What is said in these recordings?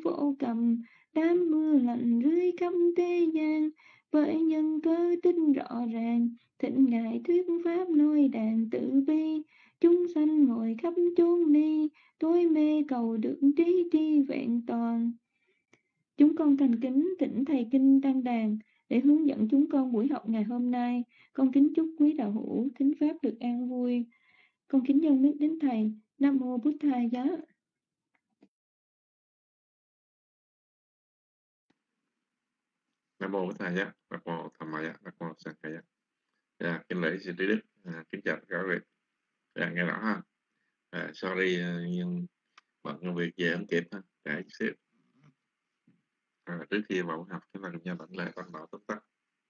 phổ cầm, đám mưa lạnh rơi khắp thế gian. Với nhân cơ tinh rõ ràng, thịnh ngài thuyết pháp nói đàn tự bi. Chúng sanh ngồi khắp chốn ni, tối mê cầu được trí tri vẹn toàn. Chúng con thành kính thỉnh thầy kinh Tăng Đàn để hướng dẫn chúng con buổi học ngày hôm nay. Con kính chúc quý đạo hữu thính pháp được an vui. Con kính dâng mic đến thầy. Nam mô Bụt Thầy giá. Nam mô Bụt Thầy giá. Nam mô Tham Ma giá. Nam mô Sang Khai giá. Dạ, kính lễ sư trí đức. Kính chào tất cả quý vị. Dạ, nghe rõ ha. Sorry, nhưng bận công việc về không kịp ha. Dạ, xíu. Trước khi vào học, chúng ta cùng nhau đảnh lễ tam bảo tóm tắt.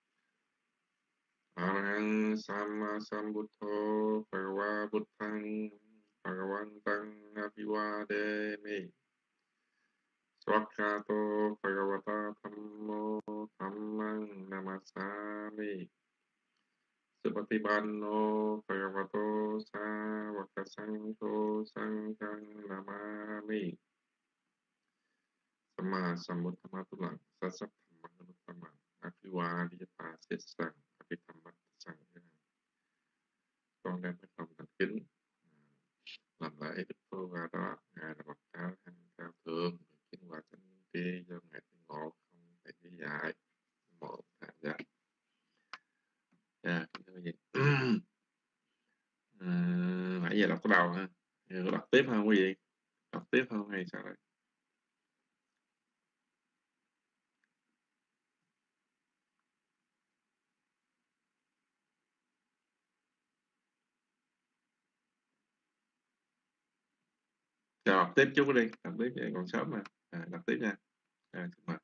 Arahang Sama Sambuddho Bhagava Buddhang Bhagavantang Abhivademi Swakhato Bhagavata Dhammo Dhammang Namasami Supatipanno Bhagavato Sāvaka Saṅgho Saṅghang Namami Sama Sambuddhamma Tulang Sasat Dhammang Nuttamang Abhivadiyata Sessang Abhidhammat Sangha. Con đem cái lòng thành kính làm lễ Đức Phô Va đó. Ngài là bậc cao thăng cao thượng, kính và chánh tri do ngài tuyên ngộ không thể lý giải. Một thầy dạ. Dạ, kính thưa quý vị. Nãy giờ đọc cái đầu ha, có đọc tiếp không quý vị? Đọc tiếp không hay sao đây? Chào, đọc tiếp chút đi, đọc tiếp còn sớm mà. Đọc tiếp nha. Xin mời.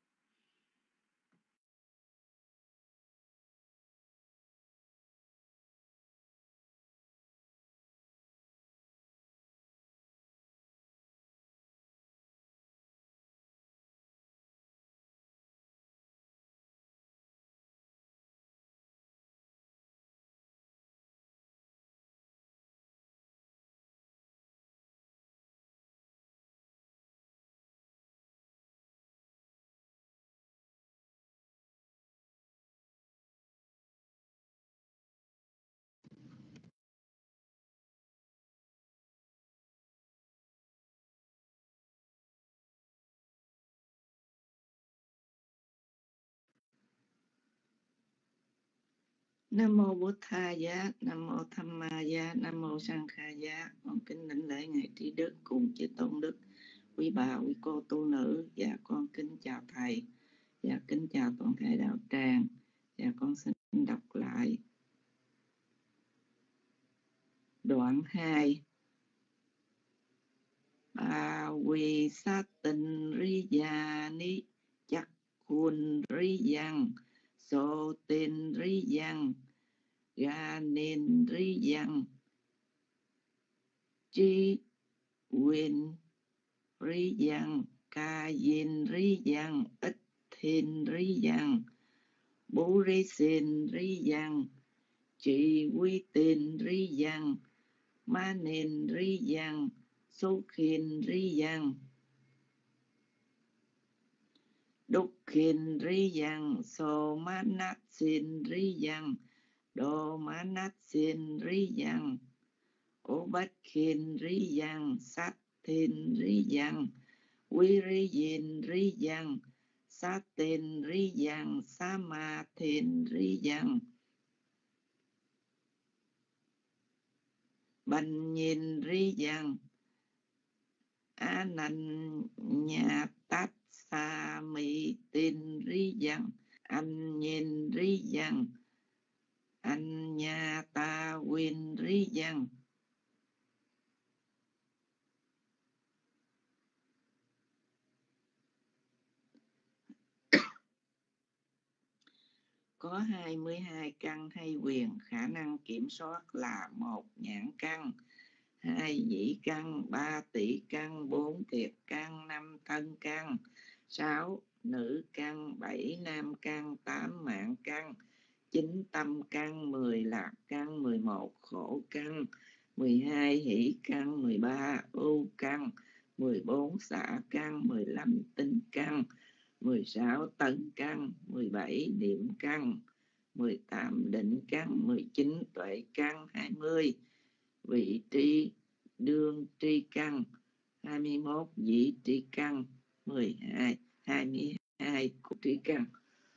Nam mô Bụt Thầy giá, Nam mô Tham Ma giá, Nam mô Sang Khai giá. Con kính đảnh lễ ngài trí đức cùng chư tôn đức, quý bà, quý cô tu nữ. Dạ con kính chào thầy. Dạ kính chào toàn thể đạo tràng. Dạ con xin đọc lại đoạn 2. Bà quỳ sát tình ri già ni chắc khuôn ri yang so tên ri yang ga nên ri yang chi quyền ri yang ca yin ri yang ít thiên ri yang bố ri xin ri yang chỉ quy tên ri yang ma nên ri yang số khiên ri yang đúc khiên ri yang so ma nát xin ri yang đô ma nát xin ri yang ô bát khiên ri yang sát thiên ri yang quy ri yin ri yang sát tên ri yang sa ma thiên ri yang bành nhìn ri yang a nan nhà tát sa mi tin ri yang anh nhìn ri yang anh nhà ta win ri yang. Có 22 căn hay quyền, khả năng kiểm soát là 1 nhãn căn, 2 nhĩ căn, 3 tỷ căn, 4 kiệt căn, 5 thân căn, 6 nữ căn, 7 nam căn, 8 mạng căn, 9 tâm căn, 10 lạc căn, 11 khổ căn, 12 hỷ căn, 13 ưu căn, 14 xả căn, 15 tinh căn, 16 tấn căn, 17 niệm căn, 18 định căn, 19 tuệ căn, 20 vị tri đương tri căn, 21 dĩ tri căn, 22 cụ tri căn.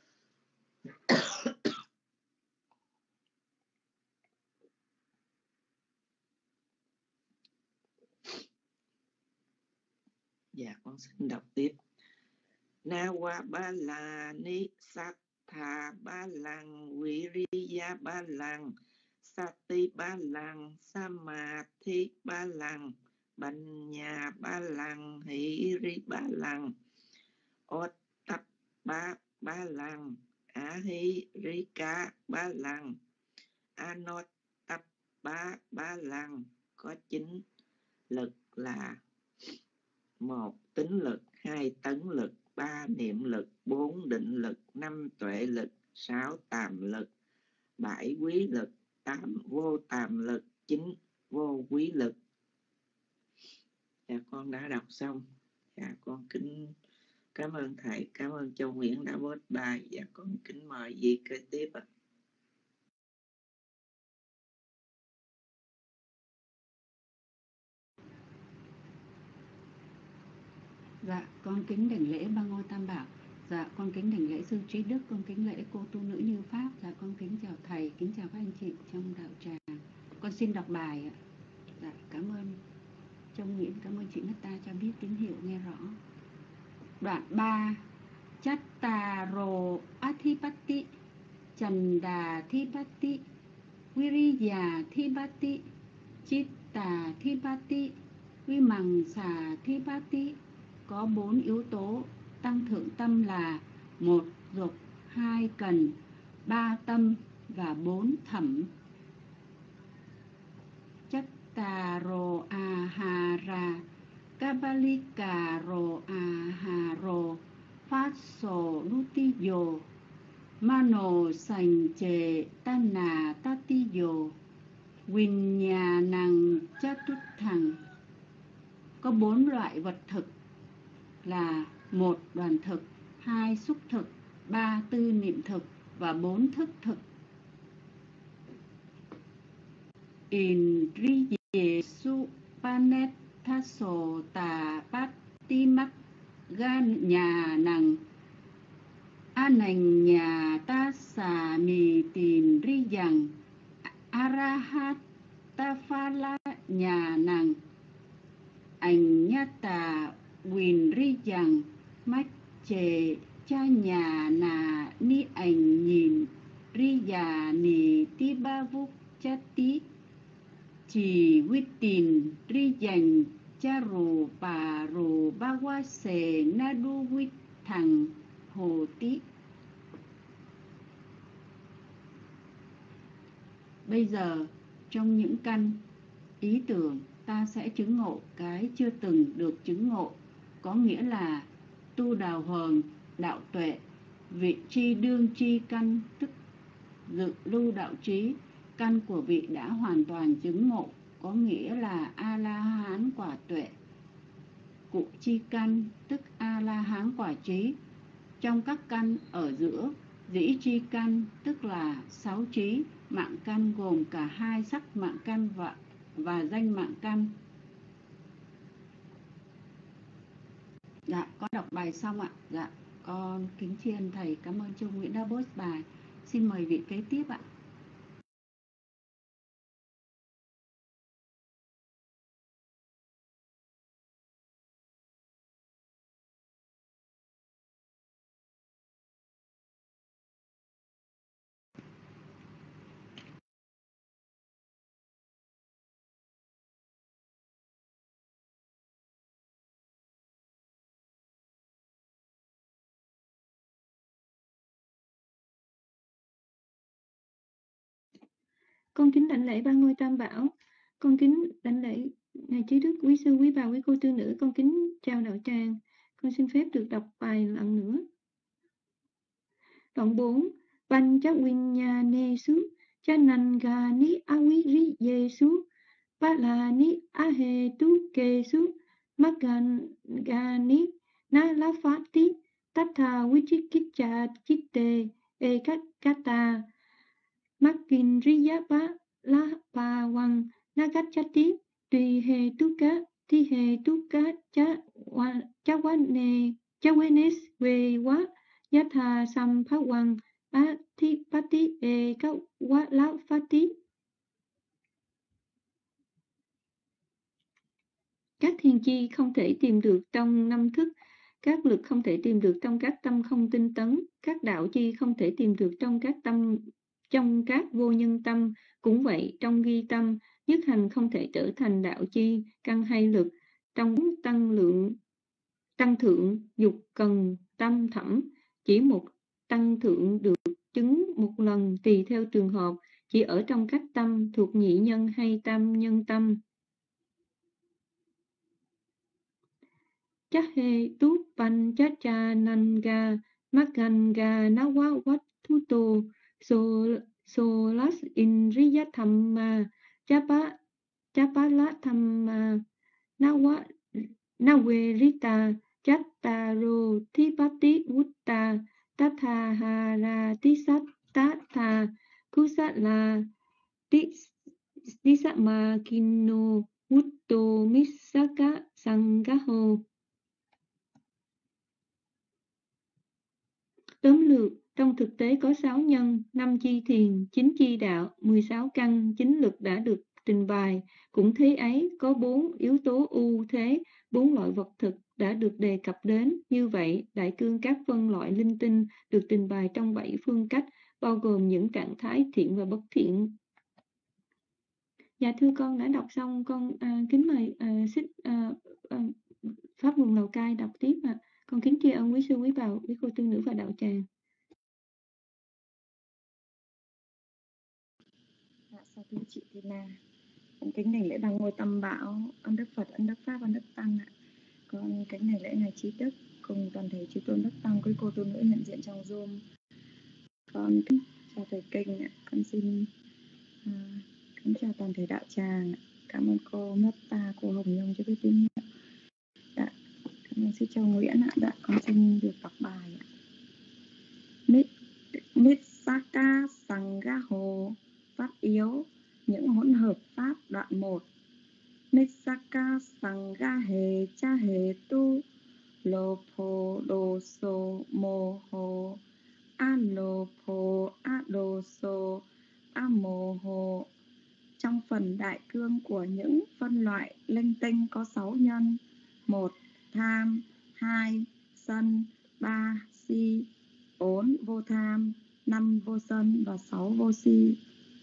Dạ con xin đọc tiếp. Na wa ba la ni sát tha ba lăng, viriya ba lăng, sati ba lăng, samadhi ba lăng, banya ba lăng, hiri ba lăng, ottap ba lăng, ahirika ba lăng, anottap ba lăng. Có 9 lực là: 1 tính lực, 2 tấn lực, 3 niệm lực, 4 định lực, 5 tuệ lực, 6 tàm lực, 7 quý lực, 8 vô tàm lực, 9 vô quý lực. Dạ con đã đọc xong. Dạ con kính cảm ơn thầy, cảm ơn Châu Nguyễn đã post bài. Dạ con kính mời Di kế tiếp ạ. Dạ, con kính đảnh lễ Ba Ngôi Tam Bảo. Dạ, con kính đảnh lễ Sư Trí Đức, con kính lễ cô tu nữ Như Pháp. Dạ, con kính chào thầy, kính chào các anh chị trong đạo tràng. Con xin đọc bài ạ. Dạ, cảm ơn Châu Nguyễn, cảm ơn chị Nata cho biết tín hiệu nghe rõ. Đoạn 3. Chattaro Athipatti, Chanda Thipatti, Viriya Thipatti, Chitta Thipatti, Vimangsa Thipatti. Có 4 yếu tố tăng thượng tâm là: 1 dục, 2 cần, 3 tâm và 4 thẩm. Chattaro ahara, Kabalikaro aharo, Phaso nutiyo, Mano sành chề tana tatiyo, Vinyanang chatuthang. Có 4 loại vật thực là: 1 đoàn thực, 2 xúc thực, 3 tư niệm thực và 4 thức thực. Indriyesu panethaso tà patimak gan nhà nằng anành nhà ta xà mì tìn ri dằng arahat ta pha la nhà nằng ảnh nhá tà Quỳnh ri dằng mách chề cha nhà nà ni ảnh nhìn ri già nì ti ba vúc cha tí chỉ quyết tin ri dành cha rù bà rù ba qua xề na đu quyết thằng hồ tí. Bây giờ trong những căn ý tưởng ta sẽ chứng ngộ cái chưa từng được chứng ngộ, có nghĩa là tu đào hờn đạo tuệ, vị tri đương tri căn, tức dự lưu đạo trí. Căn của vị đã hoàn toàn chứng ngộ, có nghĩa là A-la-hán quả tuệ. Cụ chi căn, tức A-la-hán quả trí. Trong các căn ở giữa, dĩ tri căn, tức là 6 trí. Mạng căn gồm cả 2 sắc mạng căn và danh mạng căn. Dạ, con đọc bài xong ạ. Dạ, con kính tri ân thầy, cảm ơn Châu Nguyễn đã post bài. Xin mời vị kế tiếp ạ. Con kính đảnh lễ Ba Ngôi Tam Bảo. Con kính đảnh lễ Ngài Trí Đức, quý sư, quý bà, quý cô tư nữ. Con kính chào đạo tràng. Con xin phép được đọc bài lần nữa. Đoạn 4. Panchavinyanesu chanangani aviriyesu palani ahetukesu magani na la phát tí tatha vichikicca chitte ekakata makkinriyapa la pa wang nagachati tùy hề tu cá thi hề tu cá cha wenes về quá giá thà sam phá hoàng á thi phát tí e các quá lão phát tí. Các thiên chi không thể tìm được trong năm thức, các lực không thể tìm được trong các tâm không tinh tấn, các đạo chi không thể tìm được trong các vô nhân tâm. Cũng vậy, trong ghi tâm, nhất hành không thể trở thành đạo chi, căn hay lực. Trong tăng thượng, dục cần, tâm thẩm, chỉ một tăng thượng được chứng một lần tùy theo trường hợp, chỉ ở trong các tâm thuộc nhị nhân hay tam nhân tâm. Chahe tu pan chacha nanga maganga nawa wat thuto solas indriya thamma chapala thamma nawerita chattaro thipati vutta tathahara tisattatha kusala tisama kinno vutto missaka sangaho. Tóm lược, trong thực tế có 6 nhân, 5 chi thiền, 9 chi đạo, 16 căn, 9 lực đã được trình bày. Cũng thế ấy, có 4 yếu tố ưu thế, 4 loại vật thực đã được đề cập đến. Như vậy, đại cương các phân loại linh tinh được trình bày trong 7 phương cách, bao gồm những trạng thái thiện và bất thiện. Dạ thưa con đã đọc xong, con kính mời Pháp Nguồn Lào Cai đọc tiếp ạ. Con kính tri ân quý sư quý bà, quý cô tư nữ và đạo tràng. Dạ, sau thưa chị Tina, con kính đảnh lễ bằng ngôi tâm bảo, ân đức Phật, ân đức Pháp, ân đức Tăng ạ. Con kính đảnh lễ ngài trí đức cùng toàn thể chư tôn đức tăng, quý cô tu nữ hiện diện trong Zoom. Con kính chào thầy kinh ạ. Con xin kính chào toàn thể đạo tràng. Cảm ơn cô Metta, cô Hồng Nhung cho biết tín hiệu. Dạ, cảm ơn sư Châu Nguyễn ạ. Dạ, con xin được đọc bài ạ. Mitsaka Sangaho, pháp yếu, những hỗn hợp pháp. Đoạn 1. Mitsaka Sangahe cha he tu lopo doso moho alopo adoso amoho. Trong phần đại cương của những phân loại linh tinh có 6 nhân: 1. Tham, 2. Sân, 3. Si, 4. Vô tham, 5. Vô sân và 6. Vô si.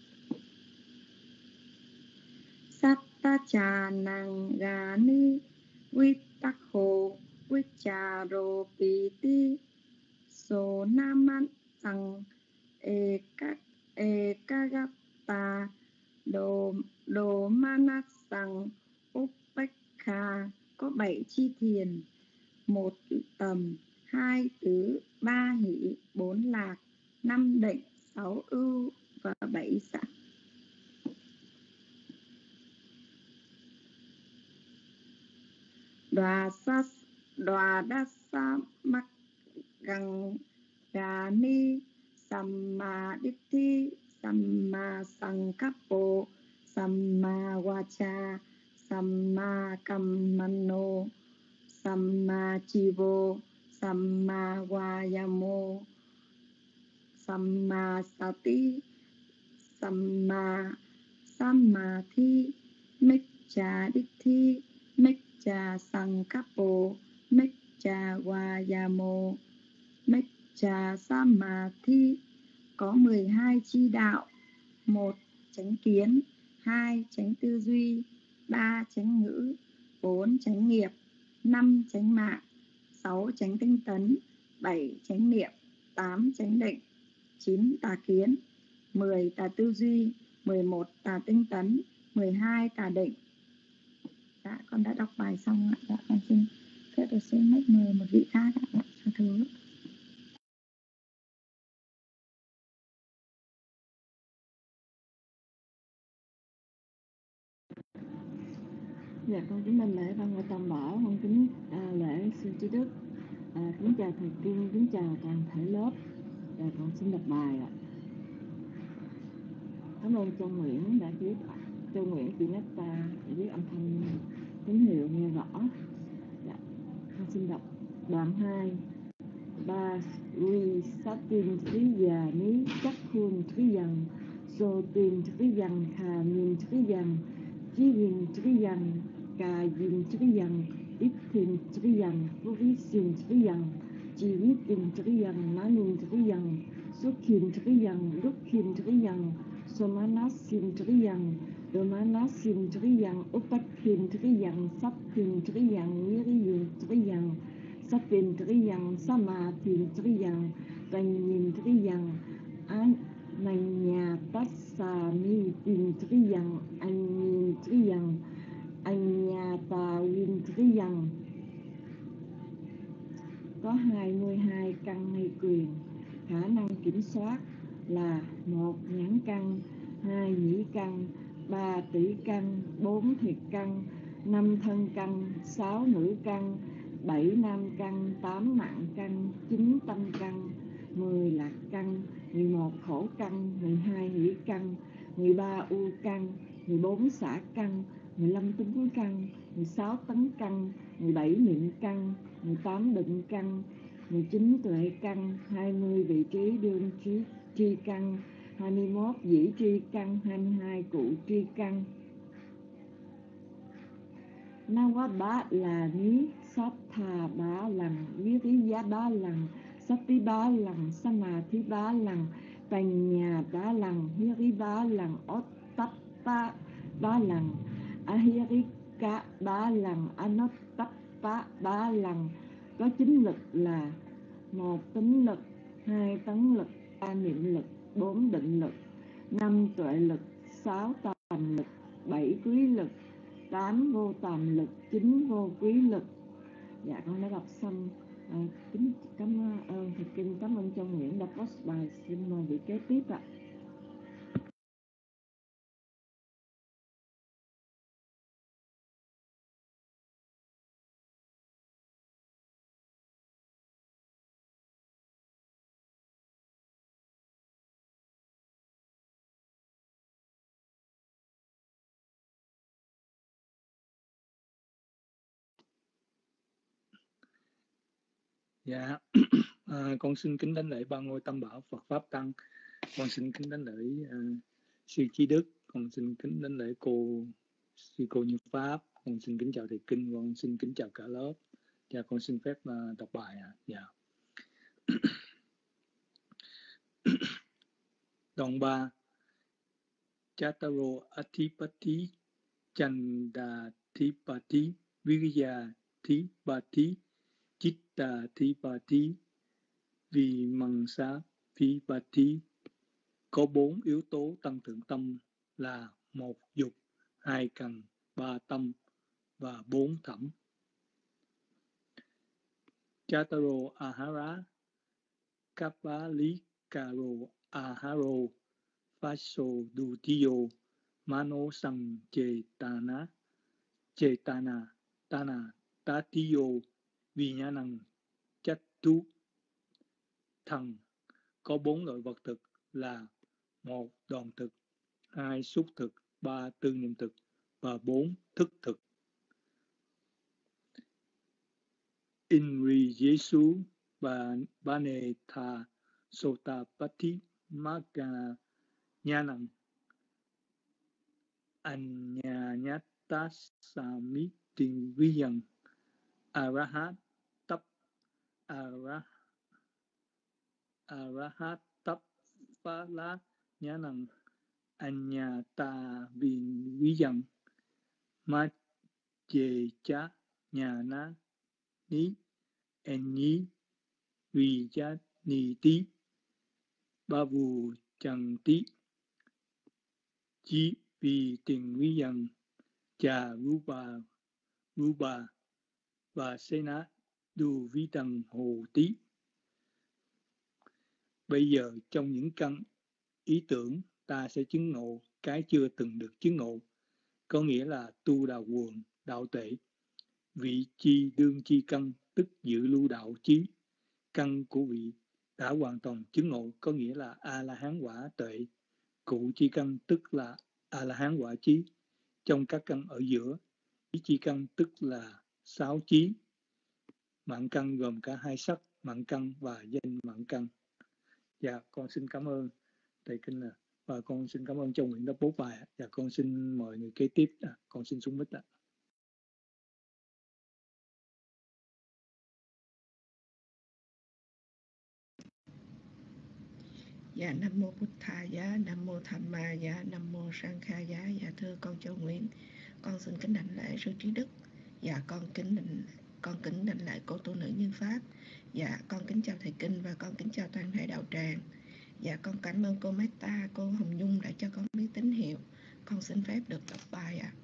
Sattacha nang gani vitakho vicharo piti so naman sang ekagata đồ manas sang upekha. Có 7 chi thiền: 1. Tầm, 2. Tứ, 3. Hỷ, 4. Lạc, 5. Định, 6. Ưu và 7. Xả. Đoà đasa mắc găng gà ni samma ditti samma sankappo samma vacha samma kammano samma chivo samma vayamo samma sati samma samadhi micca ditti micca sankappo micca vayamo micca samadhi. Có 12 chi đạo: 1. Chánh kiến, 2. Chánh tư duy, 3. Chánh ngữ, 4. Chánh nghiệp, 5. Chánh mạng, 6. Chánh tinh tấn, 7. Chánh niệm, 8. Chánh định, 9. Tà kiến, 10. Tà tư duy, 11. Tà tinh tấn, 12. Tà định. Dạ, con đã đọc bài xong ạ. Dạ, con xin phép được xin mách mời một vị khác ạ. Dạ, thưa. Dạ, con kính đảnh lễ ban ngôi tam bảo, con kính lễ sư trí đức. Kính chào thầy Kinh, kính chào toàn thể lớp. Con xin đọc bài ạ. Cảm ơn Châu Nguyễn đã viết, Châu Nguyễn chị Netta viết âm thanh tín hiệu nghe rõ. Con xin đọc đoạn 2. Ba Ri Satin Triya Ní Chắc Khuôn Triyan So Tin Triyan Kha Min Triyan Chí Viên Triyan Ca Yin Triyan Ít Thiên Triyan Vô Vi Sin Triyan Chi Viết Kinh Triyan Manin Triyan Xuất Kim Triyan Lúc Kim Triyan Somanasim Triyan Domanasim Triyan Upakim Triyan Sắp Kim Triyan Niriyun Triyan Sapin Triyan Samathin Triyan Tanyim Triyan Ananya Tassami Tin Triyan Anyin Triyan Anyata Win Triyan. Có 22 căn hay quyền, khả năng kiểm soát là 1 nhãn căn, 2 nhĩ căn, 3 tỷ căn, 4 thiệt căn, 5 thân căn, 6 nữ căn, 7 nam căn, 8 mạng căn, 9 tâm căn, 10 lạc căn, 11 khổ căn, 12 hỷ căn, 13 u căn, 14 xả căn, 15 tính căn, 16 tấn căn, 17 niệm căn, 18 định căn, 19 tuệ căn, 20 vị trí đương tri căn, 21 dĩ tri căn, 22 cụ tri căn. Nawabá là ní, sát thà bá lằng, viriya bá lằng, sati bá lằng, samadhi bá lằng, tanya bá lằng, hiri bá lằng, ottappa bá lằng, ahirika bá lằng, anottappa bá lằng. Có 9 lực là 1 tính lực, 2 tấn lực, 3 niệm lực, 4 định lực, 5 tuệ lực, 6 tàm lực, 7 quý lực, 8 vô tàm lực, 9 vô quý lực. Dạ con đã đọc xong. Kính cảm ơn thầy Kinh, cảm ơn Châu Nguyễn đã post bài. Xin mời vị kế tiếp ạ. Dạ, con xin kính đảnh lễ ba ngôi tam bảo Phật Pháp Tăng. Con xin kính đảnh lễ sư Trí Đức. Con xin kính đảnh lễ sư cô Như Pháp. Con xin kính chào thầy Kinh. Con xin kính chào cả lớp. Dạ, con xin phép đọc bài ạ. Dạ. Đoạn 3. Chataro Athipati Chandathipati Viriyathipati Chittathipati Vimangsapati. Có 4 yếu tố tăng thượng tâm là 1 dục, 2 cần, 3 tâm và 4 thẩm. Chataro Ahara Kappalikaro Aharo Vaso Dutiyo Mano Sang Chetana Tana Tatiyo Vinyanang Chattu Thần. Có 4 loại vật thực là 1 đoàn thực, 2 xúc thực, 3 tư niệm thực và 4 thức thực. Inri Jesu và Banetha Sotapati Magana Nyanang Anyanyata Samitin Viyang Arahat Tap Phala Nyanang Anyata Viyang Majecha Nyana Ni Enyi Vijaniti Bavu Chanti Chi Vi Tình Viyang Cha Rupa và Sena Du Vi Tầng Hồ Tí. Bây giờ trong những căn ý tưởng ta sẽ chứng ngộ cái chưa từng được chứng ngộ, có nghĩa là tu đào quần, đạo tệ. vị chi đương chi căn, tức dự lưu đạo chí. Căn của vị đã hoàn toàn chứng ngộ có nghĩa là A-la-hán quả tuệ. Cụ chi căn tức là A-la-hán quả chí. Trong các căn ở giữa, ý chi căn tức là 6 chí. Mạng căn gồm cả 2 sắc, mạng căn và danh mạng căn. Dạ, con xin cảm ơn thầy Kinh ạ. Và con xin cảm ơn Châu Nguyễn đã bố bài. Dạ, con xin mời người kế tiếp. Con xin xuống mic ạ. Dạ, Nam Mô Bụt Thà Giá, Nam Mô Tham Ma Giá, Nam Mô Sang Kha Giá. Dạ, thưa con Châu Nguyễn, con xin kính đảnh lễ sư trí đức. Dạ, con kính đảnh lễ cô tu nữ Như Pháp. Dạ, con kính chào thầy Kinh và con kính chào toàn thể đạo tràng. Dạ, con cảm ơn cô Meta, cô Hồng Nhung đã cho con biết tín hiệu. Con xin phép được đọc bài ạ.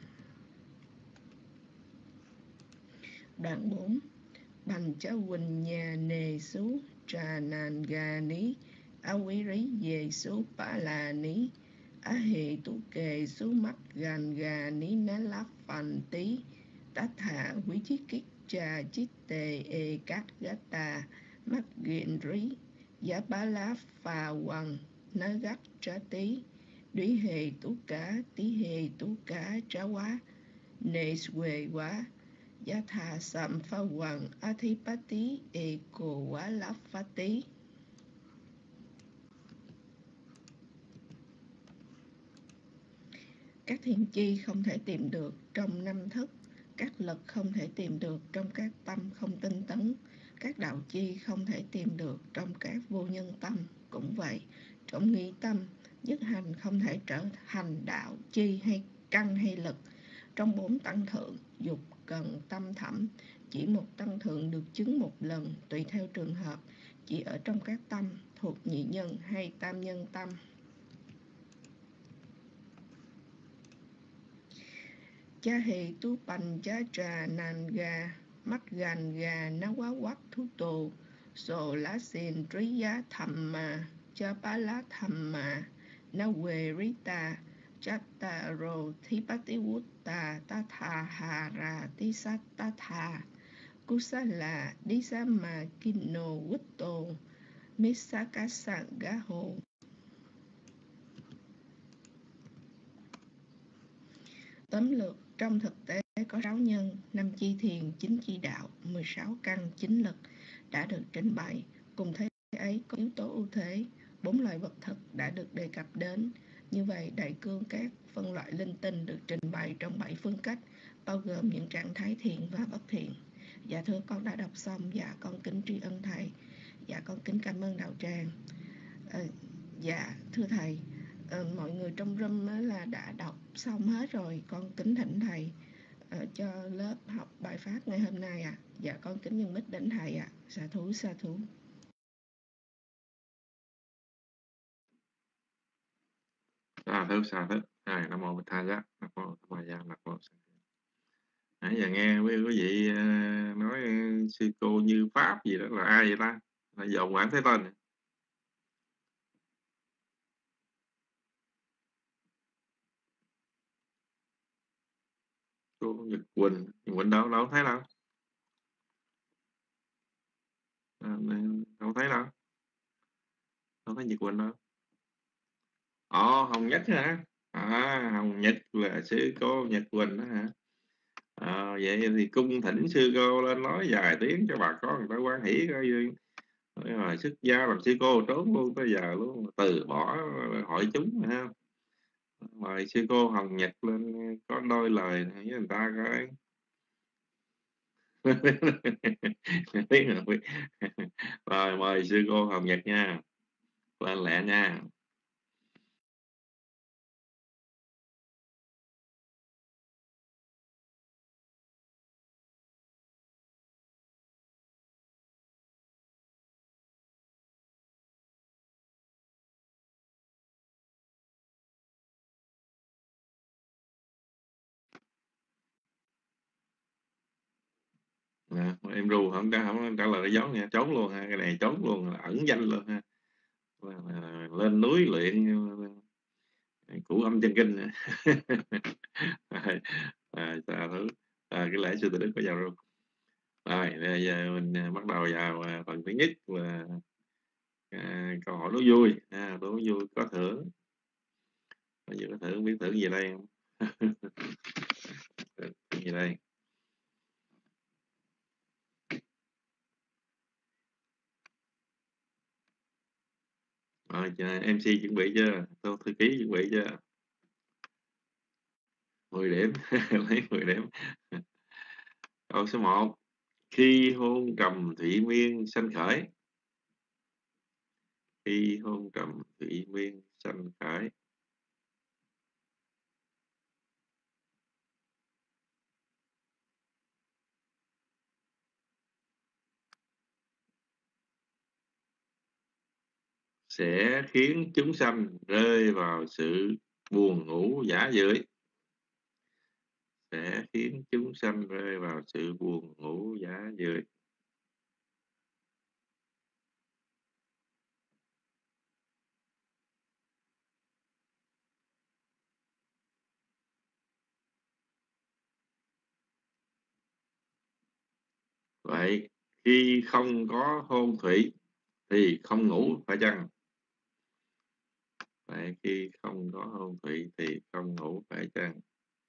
Đoạn 4. Bành cha Quỳnh nhà nề xú trà nàn gà ní, á quý rí về số bả là ní, á hệ tú kề số mắt gàn gà ní ná láp phàn tí, tá thả quý chí kích trà chít tề ê cát gá tà, mắt ghiện rí, giá bá lá phà quăng, ná gắt trá tí, đuý hề tú cá, tí hề tú cá trá quá, nê xuê quá, giá thà sạm pha hoàng a thi bá tí ê cổ quá láp phá tí. Các thiên chi không thể tìm được trong năm thức, các lực không thể tìm được trong các tâm không tinh tấn, các đạo chi không thể tìm được trong các vô nhân tâm. Cũng vậy, trong nghi tâm, nhất hành không thể trở thành đạo chi hay căn hay lực. Trong 4 tăng thượng, dục, cần, tâm, thẩm, chỉ một tăng thượng được chứng một lần tùy theo trường hợp, chỉ ở trong các tâm thuộc nhị nhân hay tam nhân tâm. Cha hề tu bành cha trà nàn gà, mắt gàn gà ná quá quắc thú tồ, sồ lá xìn trí giá thầm mà, cha bá lá thầm mà, ná quê rí tà, cha tà rồ thí bá tí wút tà, ta thà hà rà tí sát ta thà, cú sa là đi sa mà kinh nô quýt tồ, mít sa cá sạng gá hồ. Tóm lược, trong thực tế có 6 nhân, 5 chi thiền, 9 chi đạo, 16 căn, 9 lực đã được trình bày. Cùng thế ấy có yếu tố ưu thế, 4 loại vật thực đã được đề cập đến. Như vậy, đại cương các phân loại linh tinh được trình bày trong 7 phương cách, bao gồm những trạng thái thiện và bất thiện. Dạ thưa con đã đọc xong, dạ con kính tri ân thầy. Dạ con kính cảm ơn đạo tràng. Dạ thưa thầy, mọi người trong room là đã đọc xong hết rồi. Con kính thỉnh thầy cho lớp học bài pháp ngày hôm nay ạ. Dạ con kính nhân mít đến thầy ạ. Sa thú, sa thú. Sa thú. Nam mô Bụt Thà Giá, Nam mô Tham Ma Giá, Nam mô Sang Kha. Nãy giờ nghe quý vị nói sư cô Như Pháp gì đó là ai vậy ta? Là dòng Quảng Thế Tên. Cô Nhật Quỳnh đâu thấy đâu. Đâu thấy đâu. Đâu thấy Nhật Quỳnh đâu. Hồng Nhất hả? Hồng Nhất là sư cô Nhật Quỳnh đó hả? Vậy thì cung thỉnh sư cô lên nói vài tiếng cho bà con người ta quan hỷ coi rồi xuất gia làm sư cô trốn luôn tới giờ luôn, từ bỏ hội chúng ha. Mời sư cô Hồng Nhật lên có đôi lời với người ta coi. Rồi mời sư cô Hồng Nhật nha, lên lẹ nha. Em ru không trả lời giống nha, trốn luôn ha, cái này trốn luôn, ẩn danh luôn ha. Lên núi luyện Củ Âm Chân Kinh. Sa thú. cái lễ sư tử đức có vào luôn. Rồi bây giờ mình bắt đầu vào phần thứ nhất là câu hỏi đố vui. Đố vui có thưởng. Bây giờ có thưởng, không biết thưởng gì đây không? Thưởng gì đây? Rồi MC chuẩn bị chưa? Tôi thư ký chuẩn bị chưa? 10 điểm. Lấy 10 điểm. Câu số 1. Khi hôn trầm thủy miên sanh khởi. Khi hôn trầm thủy miên sanh khởi. Sẽ khiến chúng sanh rơi vào sự buồn ngủ giả dưỡi. Sẽ khiến chúng sanh rơi vào sự buồn ngủ giả dưỡi. Vậy khi không có hôn thủy thì không ngủ phải chăng? Vậy khi không có hôn thủy thì không ngủ phải chăng?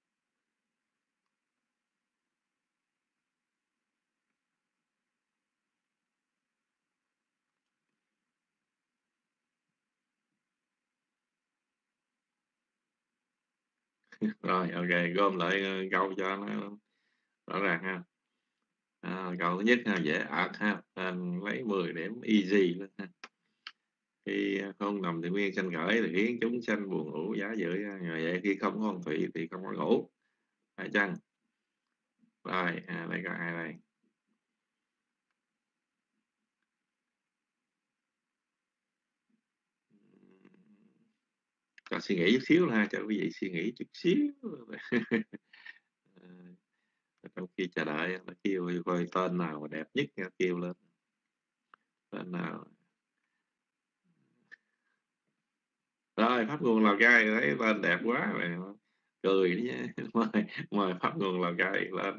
Rồi ok, gom lại câu cho nó rõ ràng ha. Câu thứ nhất ha, dễ ợt ha, nên lấy 10 điểm easy lên ha. Khi không nằm thì nguyên sanh khởi thì khiến chúng sanh buồn ngủ giá dưỡi. Vậy khi không có hôn thủy thì không có ngủ phải chăng? Rồi đây có ai đây? Cho suy nghĩ chút xíu ha, cho quý vị suy nghĩ chút xíu. Trong khi chờ đợi nó kêu coi tên nào đẹp nhất, kêu lên tên nào. Rồi Pháp Nguồn Lào Cai, thấy tên đẹp quá này, cười đi nha. mời Pháp Nguồn Lào Cai lên.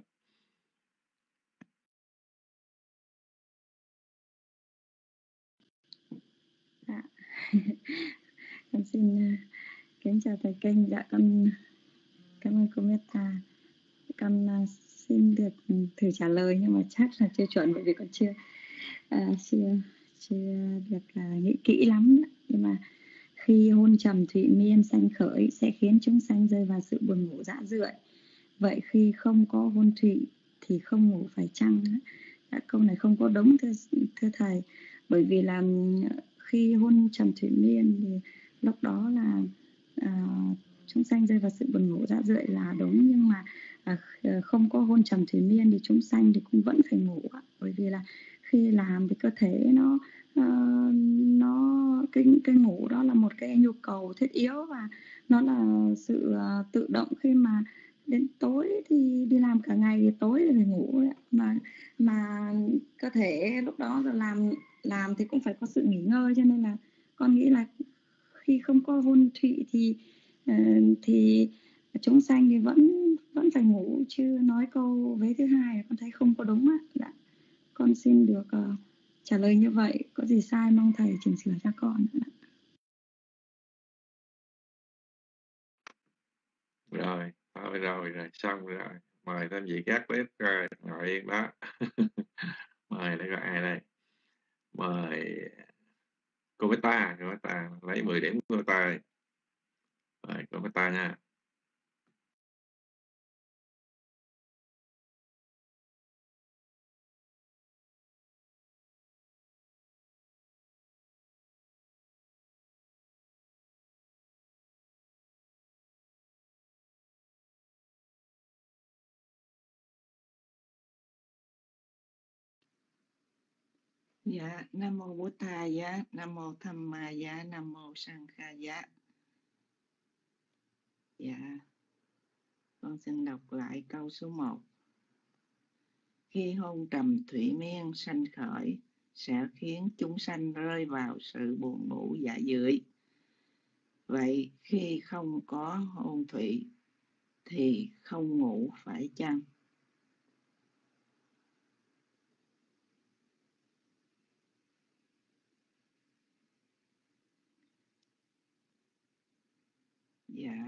Con xin kính chào thầy kênh. Dạ con cảm ơn cô Meta. Con xin được thử trả lời nhưng mà chắc là chưa chuẩn, bởi vì con chưa được nghĩ kỹ lắm. Nhưng mà khi hôn trầm thủy miên sanh khởi sẽ khiến chúng sanh rơi vào sự buồn ngủ dã rượi. Vậy khi không có hôn thủy thì không ngủ phải chăng? Câu này không có đúng thưa thầy, bởi vì là khi hôn trầm thủy miên thì lúc đó là chúng sanh rơi vào sự buồn ngủ dã rượi là đúng, nhưng mà không có hôn trầm thủy miên thì chúng sanh thì cũng vẫn phải ngủ, bởi vì là khi làm thì cơ thể nó cái ngủ đó là một cái nhu cầu thiết yếu, và nó là sự tự động. Khi mà đến tối thì đi làm cả ngày thì tối thì phải ngủ mà cơ thể lúc đó rồi làm thì cũng phải có sự nghỉ ngơi, cho nên là con nghĩ là khi không có hôn thủy thì chúng sanh thì vẫn phải ngủ, chứ nói câu vế thứ hai con thấy không có đúng á. Con xin được trả lời như vậy, có gì sai mong thầy chỉnh sửa cho con. Rồi xong rồi, mời thêm vị các bếp rồi ngồi yên đó. Mời đây có ai đây? Mời cô Beta lấy 10 điểm cô Beta. Rồi cô Beta nha. Dạ, Nam Mô Bố Tát Giá, Nam Mô Tham Ma Giá, Nam Mô Sang Kha Giá. Dạ, con xin đọc lại câu số 1. Khi hôn trầm thủy miên sanh khởi sẽ khiến chúng sanh rơi vào sự buồn ngủ dạ dưỡi. Vậy khi không có hôn thủy thì không ngủ phải chăng? Dạ.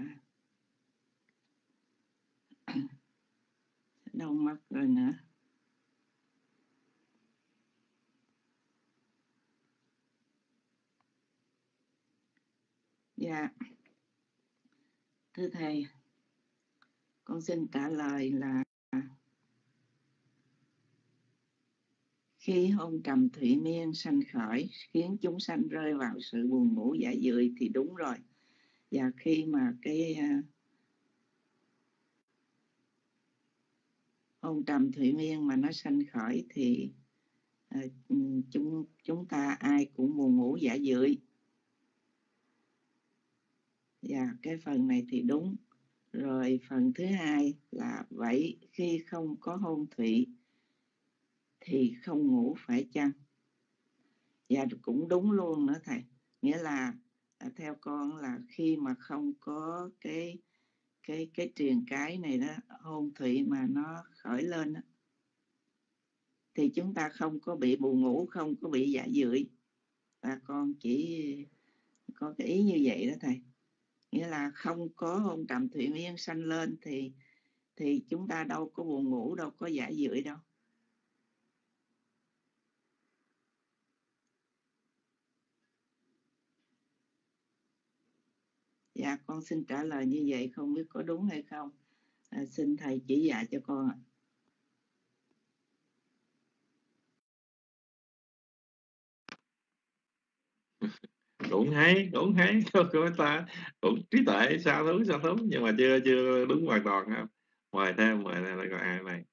Đâu mất rồi nữa. Dạ. Thưa Thầy, con xin trả lời là khi hôn trầm thụy miên sanh khởi khiến chúng sanh rơi vào sự buồn ngủ giả dưỡi thì đúng rồi. Và khi mà cái hôn trầm thụy miên mà nó sanh khởi thì chúng ta ai cũng buồn ngủ giả dưỡi. Và cái phần này thì đúng. Rồi phần thứ hai là vậy khi không có hôn thụy thì không ngủ phải chăng? Dạ cũng đúng luôn nữa Thầy. Nghĩa là theo con là khi mà không có cái truyền cái này đó, hôn thụy mà nó khởi lên đó, thì chúng ta không có bị buồn ngủ, không có bị giả dưỡi. Và con chỉ có cái ý như vậy đó Thầy. Nghĩa là không có hôn trầm thụy miên sanh lên thì chúng ta đâu có buồn ngủ, đâu có giả dưỡi đâu. Dạ con xin trả lời như vậy, không biết có đúng hay không. Xin Thầy chỉ dạy cho con ạ. Cũng hay có ta cũng trí tuệ sao thú nhưng mà chưa đúng hoàn toàn không. Mời thêm là còn ai này.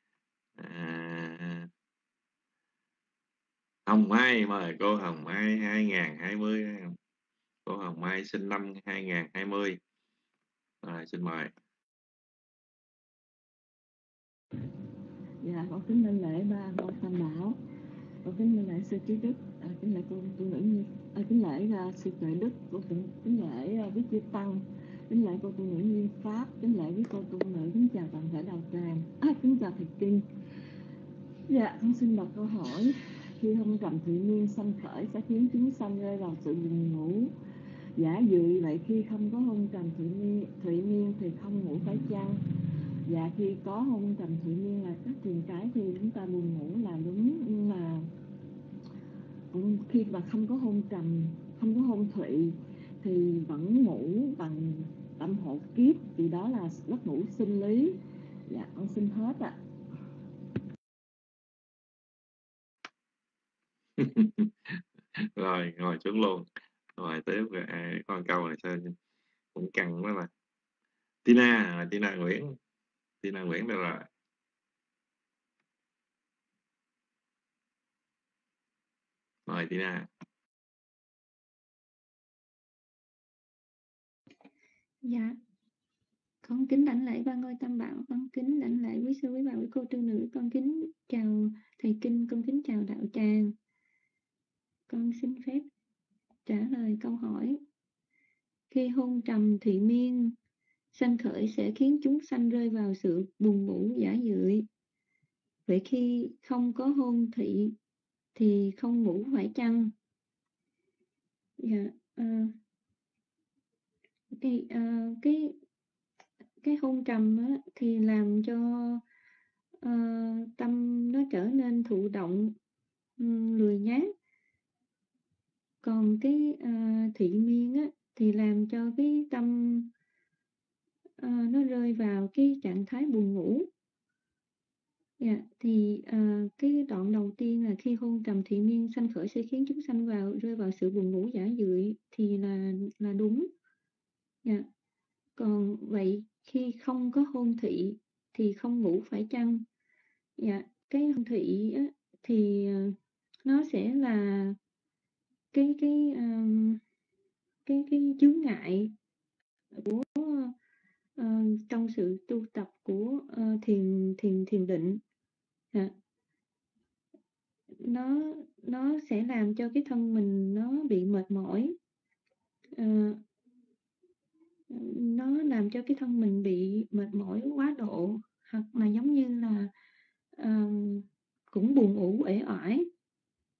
Hồng Mai, mời cô Hồng Mai 2020. Cô Hồng Mai sinh năm 2020. Rồi, xin mời. Dạ, con kính lên lễ ba ngôi Tam Bảo, con kính lên lễ sư Trí Đức, kính lễ cô tu nữ Nhi, kính lễ sư Tuệ Đức, kính lễ quý chư tăng, kính lễ cô tu nữ Nhi Pháp, kính lễ quý cô tu nữ, kính chào toàn thể đạo tràng, kính chào thầy Kinh. Dạ, con xin đặt câu hỏi. Khi hôn trầm thụy miên sanh khởi sẽ khiến chúng sanh rơi vào sự buồn ngủ giả dưỡi, vậy khi không có hôn trầm thụy miên thì không ngủ phải chăng? Dạ, khi có hôn trầm thụy miên là các truyền cái thì chúng ta buồn ngủ là đúng, nhưng mà khi mà không có hôn trầm, không có hôn thụy thì vẫn ngủ bằng tâm hộ kiếp, thì đó là giấc ngủ sinh lý. Dạ, con xin hết ạ. Rồi, ngồi xuống luôn. Rồi tiếp con câu này sao cũng căng quá mà. Tina Nguyễn đâu rồi? Mời Tina. Dạ, con kính đảnh lễ ba ngôi Tam Bảo, con kính đảnh lễ quý sư quý bà quý cô tu nữ, con kính chào thầy Kinh, con kính chào đạo tràng. Con xin phép trả lời câu hỏi. Khi hôn trầm thụy miên sanh khởi sẽ khiến chúng sanh rơi vào sự buồn ngủ giả dưỡi. Vậy khi không có hôn thụy thì không ngủ phải chăng? Dạ, cái hôn trầm á, thì làm cho tâm nó trở nên thụ động, lười nhác. Còn cái thụy miên á, thì làm cho cái tâm nó rơi vào cái trạng thái buồn ngủ. Dạ, thì cái đoạn đầu tiên là khi hôn trầm thụy miên sanh khởi sẽ khiến chúng sanh rơi vào sự buồn ngủ giả dưỡi thì là đúng. Dạ. Còn vậy khi không có hôn thụy thì không ngủ phải chăng? Dạ, cái hôn thụy á, thì nó sẽ là cái chướng ngại của trong sự tu tập của thiền định. Nó sẽ làm cho cái thân mình nó bị mệt mỏi, nó làm cho cái thân mình bị mệt mỏi quá độ, hoặc là giống như là cũng buồn ngủ uể oải.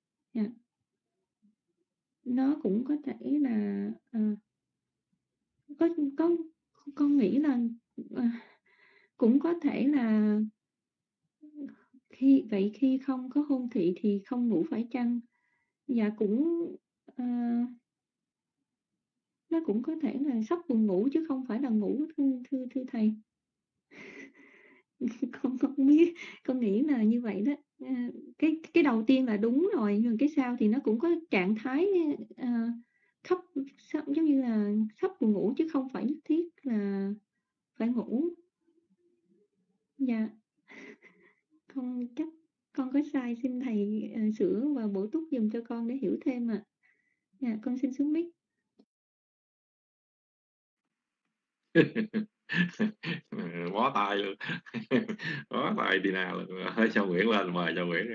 Nó cũng có thể là con nghĩ là cũng có thể là khi không có hôn thị thì không ngủ phải chăng? Và cũng nó cũng có thể là sắp buồn ngủ chứ không phải là ngủ, thưa thầy. Con không biết, con nghĩ là như vậy đó. Cái đầu tiên là đúng rồi, nhưng cái sau thì nó cũng có trạng thái giống như là sắp buồn ngủ chứ không phải nhất thiết là phải ngủ. Dạ, con chắc con có sai, xin thầy sửa và bổ túc giùm cho con để hiểu thêm ạ. Dạ, con xin xuống mic. Bó tay luôn. Bó tay đi nào luôn. Cho Nguyễn lên, mời cho Nguyễn.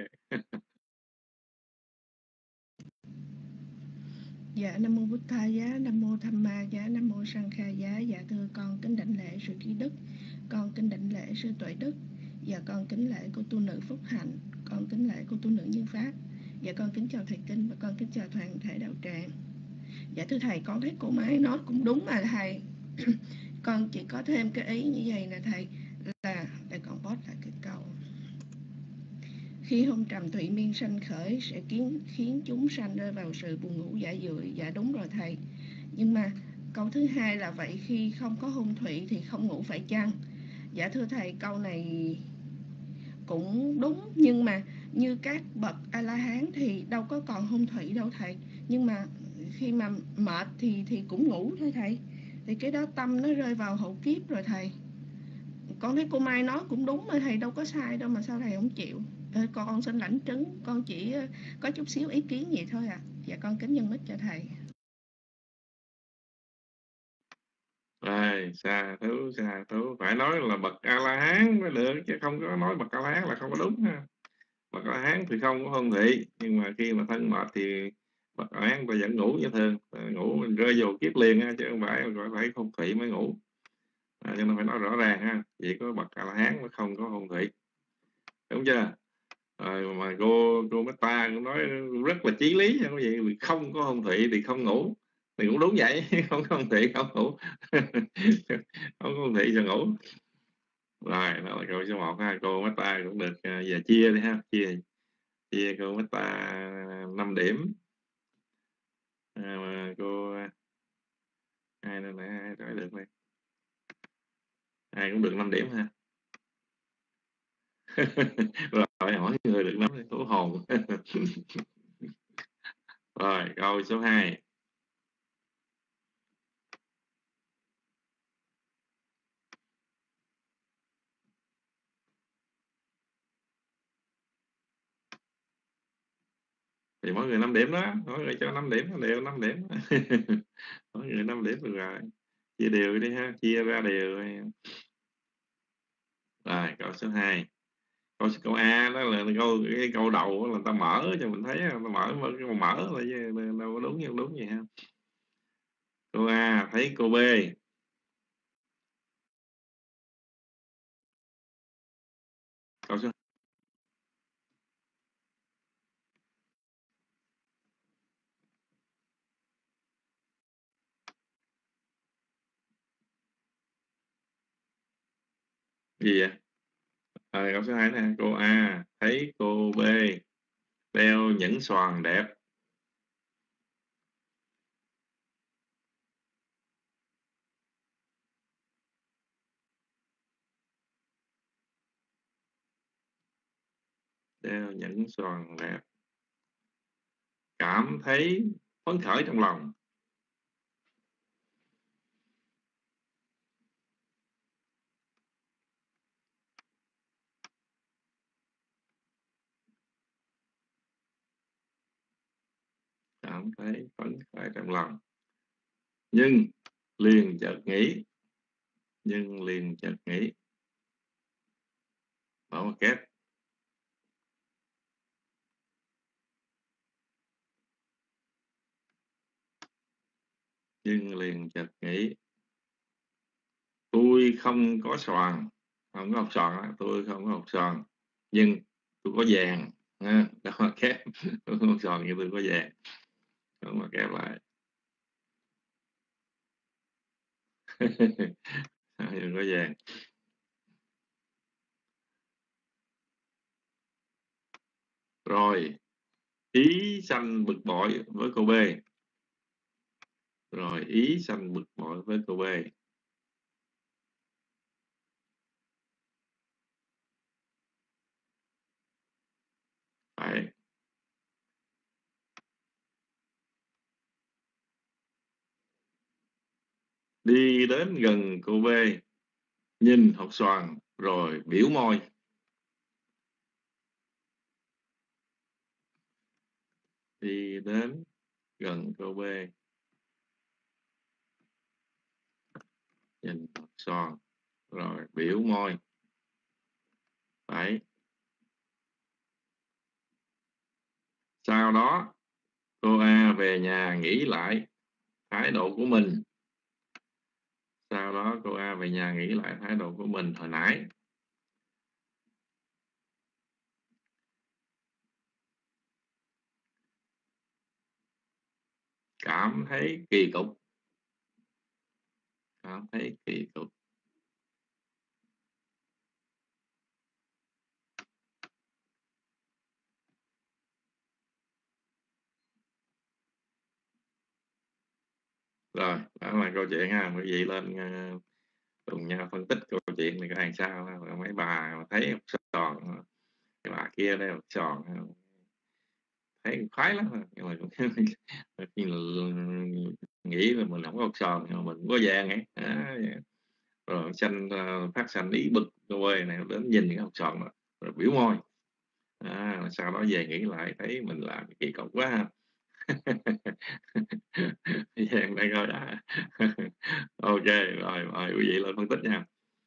Dạ, Nam Mô Bụt Tha Giá, Nam Mô Tham Ma Giá, Nam Mô Sang Kha Giá. Dạ thưa con kính đảnh lễ sư trí đức, con kính đảnh lễ sư tuệ đức, và con kính lễ cô tu nữ Phúc Hạnh, con kính lễ cô tu nữ Như Pháp. Dạ con kính chào thầy Kinh và con kính chào toàn thể đạo tràng. Dạ thưa thầy, con thấy cô Máy nói cũng đúng mà thầy. Con chỉ có thêm cái ý như vậy nè thầy, là để con post lại cái câu: khi hôn trầm thụy miên sanh khởi sẽ khiến chúng sanh rơi vào sự buồn ngủ dã dưỡi. Dạ đúng rồi thầy. Nhưng mà câu thứ hai là vậy khi không có hôn thủy thì không ngủ phải chăng? Dạ thưa thầy, câu này cũng đúng, nhưng mà như các bậc A-la-hán thì đâu có còn hôn thủy đâu thầy. Nhưng mà khi mà mệt thì cũng ngủ thôi thầy. Thì cái đó tâm nó rơi vào hậu kiếp rồi thầy. Con thấy cô Mai nói cũng đúng mà thầy, đâu có sai đâu mà sao thầy không chịu. Con xin lãnh chứng, con chỉ có chút xíu ý kiến vậy thôi ạ. Dạ con kính nhân mít cho thầy. Rồi, xa thú, phải nói là bậc A-la-hán mới được, chứ không có nói bậc A-la-hán là không có đúng ha. Bậc A-la-hán thì không có hôn thị, nhưng mà khi mà thân mệt thì bậc A-la-hán ta vẫn ngủ như thường, ngủ mình rơi vào kiếp liền ha, chứ không phải hôn thị mới ngủ. Cho nên phải nói rõ ràng ha, chỉ có bậc A-la-hán mới không có hôn thị, đúng chưa? Rồi mà cô Meta cũng nói rất là chí lý, không vậy, vì không có hôn thị thì không ngủ, thì cũng đúng vậy. Không có hôn thị không ngủ. Không có hôn thị cho ngủ. Rồi đó là câu số 1 ha. Cô Meta cũng được giờ chia đi ha, chia cô Meta 5 điểm. Cô ai nữa nè, ai nói được đây, ai cũng được 5 điểm ha. Rồi hỏi người được 5 thì tố hồn. Rồi câu số 2. Thì mỗi người 5 điểm đó, mỗi người cho 5 điểm, đều 5 điểm. Mỗi người 5 điểm được rồi, chia đều đi ha, chia ra đều. Rồi câu số 2, câu A đó là cái câu đầu là người ta mở cho mình thấy, người ta mở là đâu có đúng gì ha. Câu A thấy câu B. Câu số gì vậy? Câu số 2 nè, cô A thấy cô B đeo những xoàn đẹp. Đeo những xoàn đẹp, cảm thấy phấn khởi trong lòng. Cảm thấy phấn khởi trong lòng, nhưng liền chợt nghĩ. Mở một kép. Nhưng liền chợt nghĩ, tôi không có xoàn, không có hộp xoàn đó. Tôi không có hộp xoàn, nhưng tôi có vàng. Đó là kép. Tôi không có xoàn nhưng tôi có vàng. Đó mà kép lại. Đừng có vàng. Rồi, ý sanh bực bội với cô B. Rồi, ý sanh bực bội với cô B. Phải. Đi đến gần cô B, nhìn hột xoàn rồi biểu môi. Đi đến gần cô B, nhìn hột xoàn rồi biểu môi. Phải. Sau đó cô A về nhà nghĩ lại thái độ của mình. Sau đó cô A về nhà nghĩ lại thái độ của mình hồi nãy. Cảm thấy kỳ cục. Cảm thấy kỳ cục. Rồi, đó là câu chuyện ha. Quý vị lên cùng nhau phân tích câu chuyện này có làm sao ha. Mấy bà mà thấy hột xoàn, cái bà kia đây hột xoàn thấy khoái lắm, nhưng mà khi nghĩ là mình không có hột xoàn nhưng mà mình có vàng ấy. Rồi phát sanh ý bực quê này đến nhìn cái hột xoàn rồi biểu môi. Sau đó về nghĩ lại thấy mình làm kỳ cục quá ha. Vàng đây coi đã. Ok, rồi mời quý vị lên phân tích nha.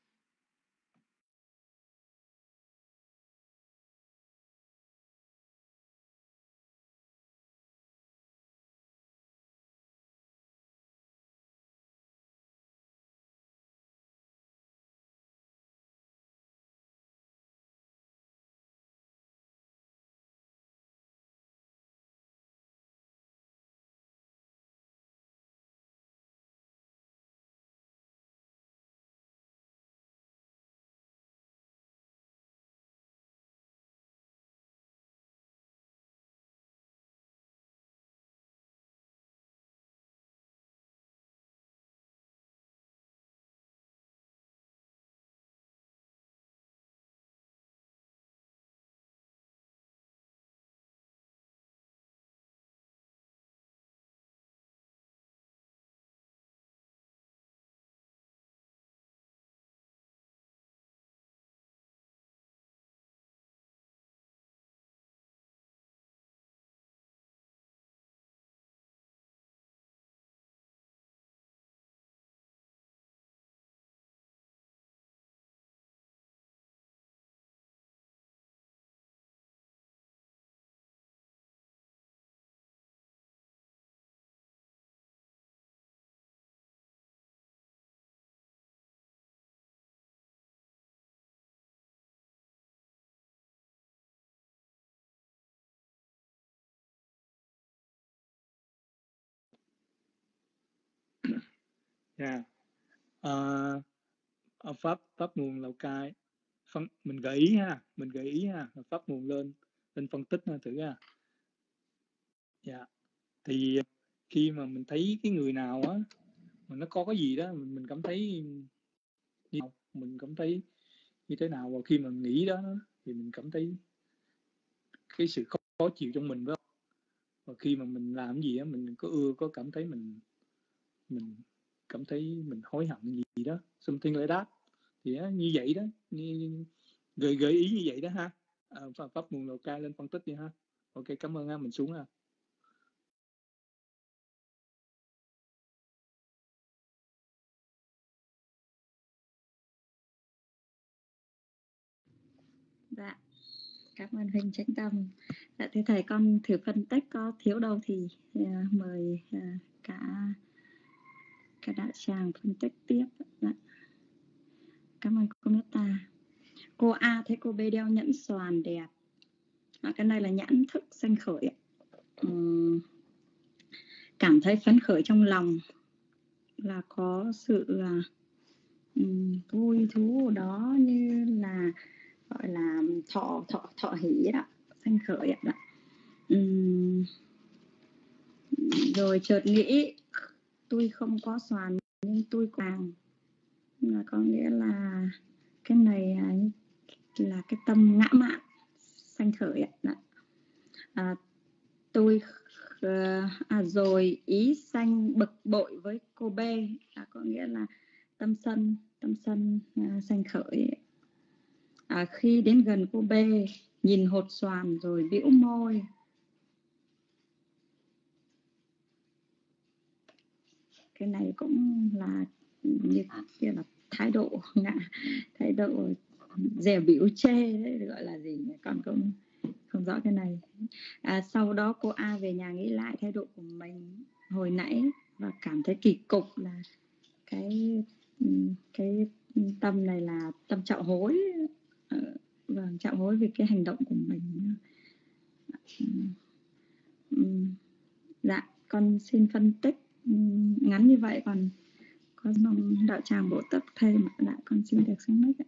Pháp nguồn Lào Cai, mình gợi ý ha, pháp nguồn lên phân tích thử ha. Dạ. Thì khi mà mình thấy cái người nào á mà nó có cái gì đó mình cảm thấy như thế nào, và khi mà nghĩ đó thì mình cảm thấy cái sự khó chịu trong mình đó. Và khi mà mình làm gì á mình có cảm thấy mình cảm thấy mình hối hận gì đó, something like that, thì như vậy đó, gợi ý như vậy đó ha. Pháp nguồn Lào Cai lên phân tích đi ha. Ok, cảm ơn ha, mình xuống ha. Dạ, cảm ơn Huỳnh Chánh Tâm. Dạ, thưa thầy, con thử phân tích, có thiếu đâu thì mời cả đạo tràng phân tích tiếp. Dạ. Cảm ơn cô Meta. Cô A thấy cô B đeo nhẫn xoàn đẹp. Cái này là nhãn thức sanh khởi. Cảm thấy phấn khởi trong lòng là có sự vui thú ở đó, như là gọi là thọ hỷ đó, sanh khởi đó. Rồi chợt nghĩ tôi không có xoàn nhưng tôi càng, là có nghĩa là cái này là cái tâm ngã mạn sanh khởi đó. Tôi rồi ý sanh bực bội với cô B, có nghĩa là tâm sân sanh khởi. Khi đến gần cô B, nhìn hột xoàn rồi bĩu môi. Cái này cũng là như kia là thái độ thái độ dè bĩu chê đấy, gọi là gì nhỉ? Còn không rõ cái này. Sau đó cô A về nhà nghĩ lại thái độ của mình hồi nãy và cảm thấy kỳ cục, là cái tâm này là tâm trạo hối. Vâng, trạo hối vì cái hành động của mình. Dạ, con xin phân tích ngắn như vậy, còn có mong đạo tràng bổ túc thêm. Dạ, con xin được xuống mic ạ.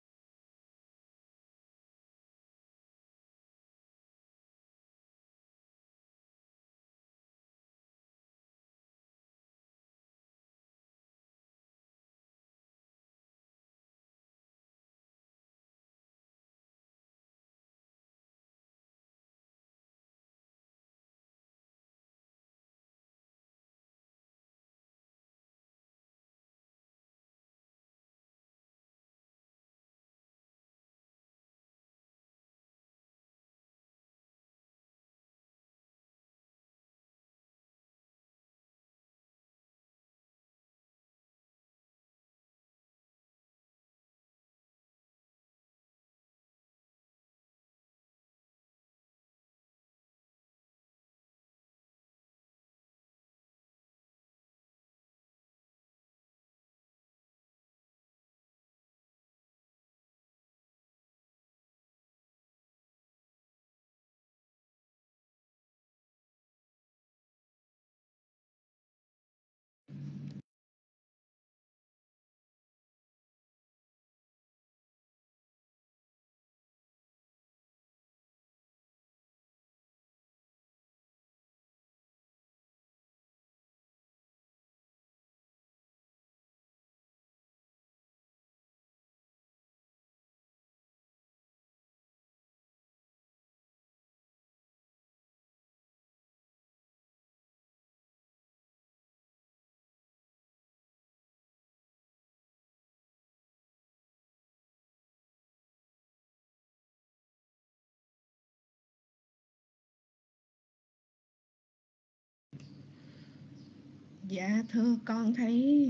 Dạ thưa con thấy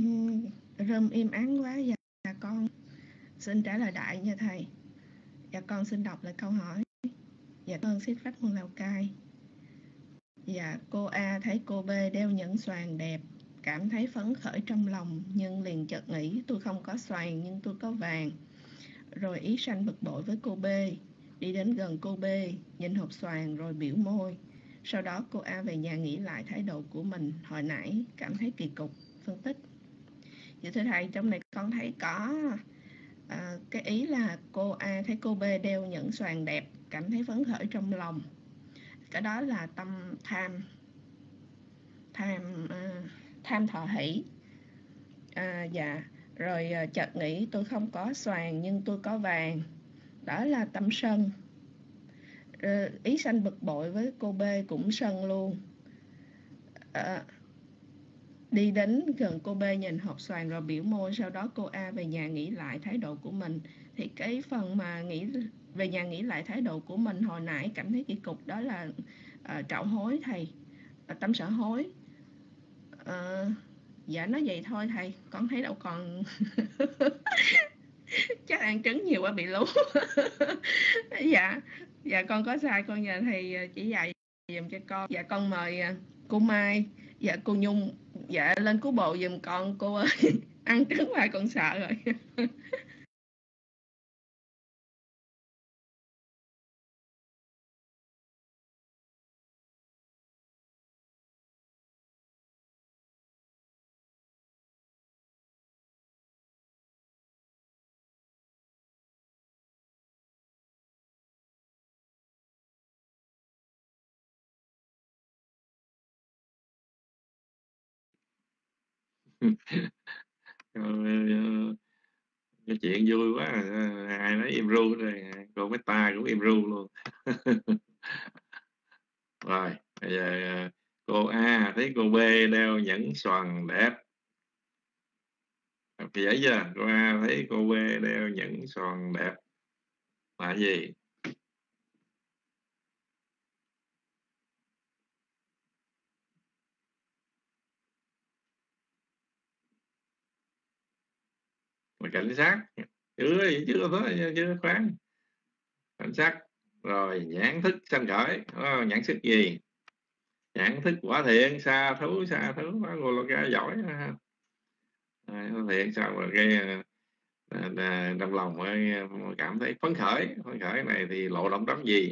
rơm im ắng quá, và con xin trả lời đại nha thầy. Dạ con xin đọc lại câu hỏi. Dạ con xin phát ngôn Lào Cai. Dạ cô A thấy cô B đeo nhẫn xoàn đẹp, cảm thấy phấn khởi trong lòng, nhưng liền chợt nghĩ tôi không có xoàn nhưng tôi có vàng. Rồi ý sanh bực bội với cô B, đi đến gần cô B, nhìn hộp xoàn rồi biểu môi. Sau đó cô A về nhà nghĩ lại thái độ của mình hồi nãy, cảm thấy kỳ cục. Phân tích. Dạ thưa thầy, trong này con thấy có cái ý là cô A thấy cô B đeo nhẫn xoàn đẹp, cảm thấy phấn khởi trong lòng. Cái đó là tâm tham thọ hỷ. Dạ. Rồi chợt nghĩ tôi không có xoàn nhưng tôi có vàng, đó là tâm sân. Ý sanh bực bội với cô B cũng sân luôn. Đi đến gần cô B nhìn hộp xoàn rồi biểu môi. Sau đó cô A về nhà nghĩ lại thái độ của mình. Thì cái phần mà về nhà nghĩ lại thái độ của mình hồi nãy cảm thấy kỳ cục, đó là trạo hối thầy, tâm sở hối. Dạ nói vậy thôi thầy, con thấy đâu còn chắc ăn trứng nhiều quá bị lú. Dạ con có sai, con nhờ thầy chỉ dạy dùm cho con. Dạ con mời cô Mai, dạ cô Nhung, dạ lên cứu bộ dùm con cô ơi. Ăn trứng hoài con sợ rồi. Cái chuyện vui quá, ai nói im ru rồi, cô Meta cũng im ru luôn. Rồi bây giờ cô A thấy cô B đeo nhẫn xoàn đẹp, dễ chưa? Cô A thấy cô B đeo nhẫn xoàn đẹp là gì? Mà cảnh sát chưa thôi, chưa khoan. Cảnh sát rồi nhãn thức sanh khởi, nhãn thức gì? Nhãn thức quả thiện, xa thú đó, cô là ca giỏi ha. Quả thiện xong rồi cái trong lòng cảm thấy phấn khởi này thì lộ động đắm gì?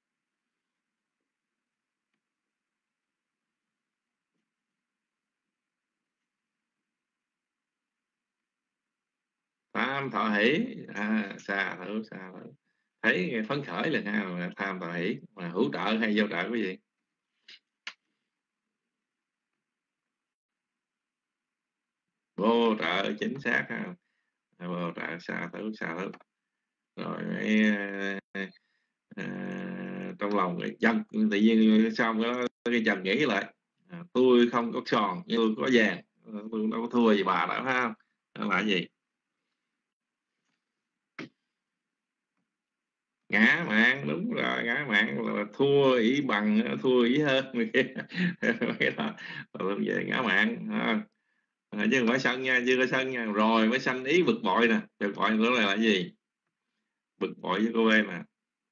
Tham thọ hỷ, xa thú thấy phấn khởi liền ha. Tham thọ hỷ mà hữu trợ hay vô trợ cái gì? Vô trợ, chính xác ha. Vô trợ, xa thú rồi trong lòng cái chân tự nhiên xong đó, cái chân nghĩ lại, tôi không có tròn nhưng tôi có vàng, tôi đâu có thua gì bà đâu, phải không? Đó là gì? Ngã mạn, đúng rồi, ngã mạn là thua ý bằng, thua ý hơn cái đó là về ngã mạn chứ không phải sân nha, chưa có sân nha, rồi mới sanh ý bực bội nè. Bực bội nữa là gì? Bực bội với cô B nè.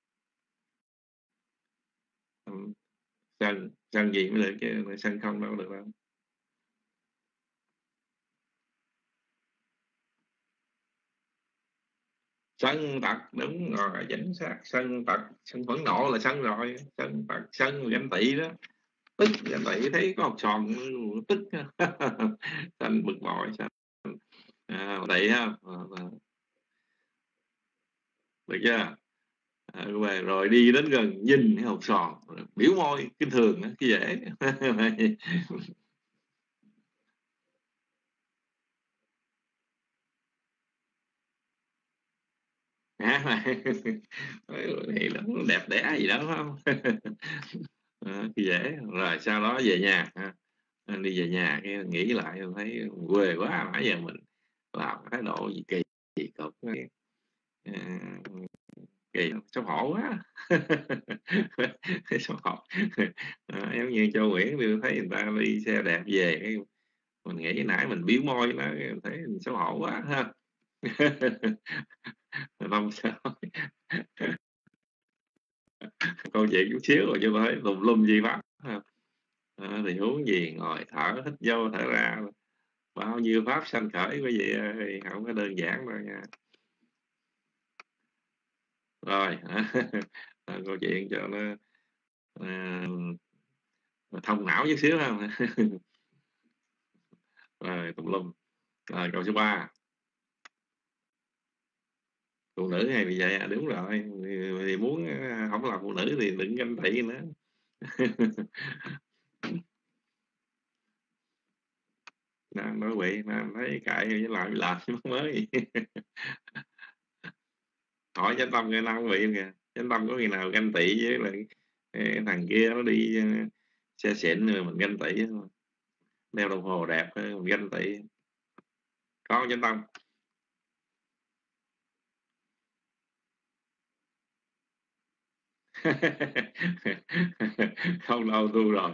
Sân gì mới được chứ sân không đâu được đâu. Sân tật, đúng rồi, chính xác. Sân tật, sân phẫn nộ là sân rồi. Sân tật, sân ganh tị đó, tức ganh tị thấy có học tròn tức sân bực bội, sân tị ha. Được chưa? Rồi đi đến gần nhìn cái hột sòn, biểu môi kinh thường cái dễ. Này nó đẹp đẽ gì đó, phải không? Cái dễ. Rồi sau đó về nhà, đi về nhà cái nghĩ lại thấy quê quá, nãy giờ mình làm cái thái độ gì kỳ cục, kỳ xấu hổ quá. Xấu hổ. Giống như Châu Nguyễn thì thấy người ta đi xe đẹp về, cái mình nghĩ nãy mình biếu môi nó, thấy mình xấu hổ quá ha. Không sao. Câu chuyện chút xíu rồi cho tôi thấy tùm lum gì lắm. Thì huống gì ngồi thở hít vô thở ra, bao nhiêu pháp sanh khởi, quý vị ơi, không có đơn giản đâu nha. Rồi câu chuyện cho nó thông não chút xíu ha. Rồi tùm lum. Rồi câu số 3. Phụ nữ hay bị vậy? Đúng rồi, thì muốn không làm phụ nữ thì đừng ganh tị nữa. Nam nói quậy, Nam thấy cãi với làm mới. Hỏi Chánh Tâm cái Nam quậy kìa. Chánh Tâm có khi nào ganh tị với lại thằng kia nó đi xe xịn rồi mình ganh tị không? Đeo đồng hồ đẹp mình ganh tị có Chánh Tâm? Không đâu, tu rồi.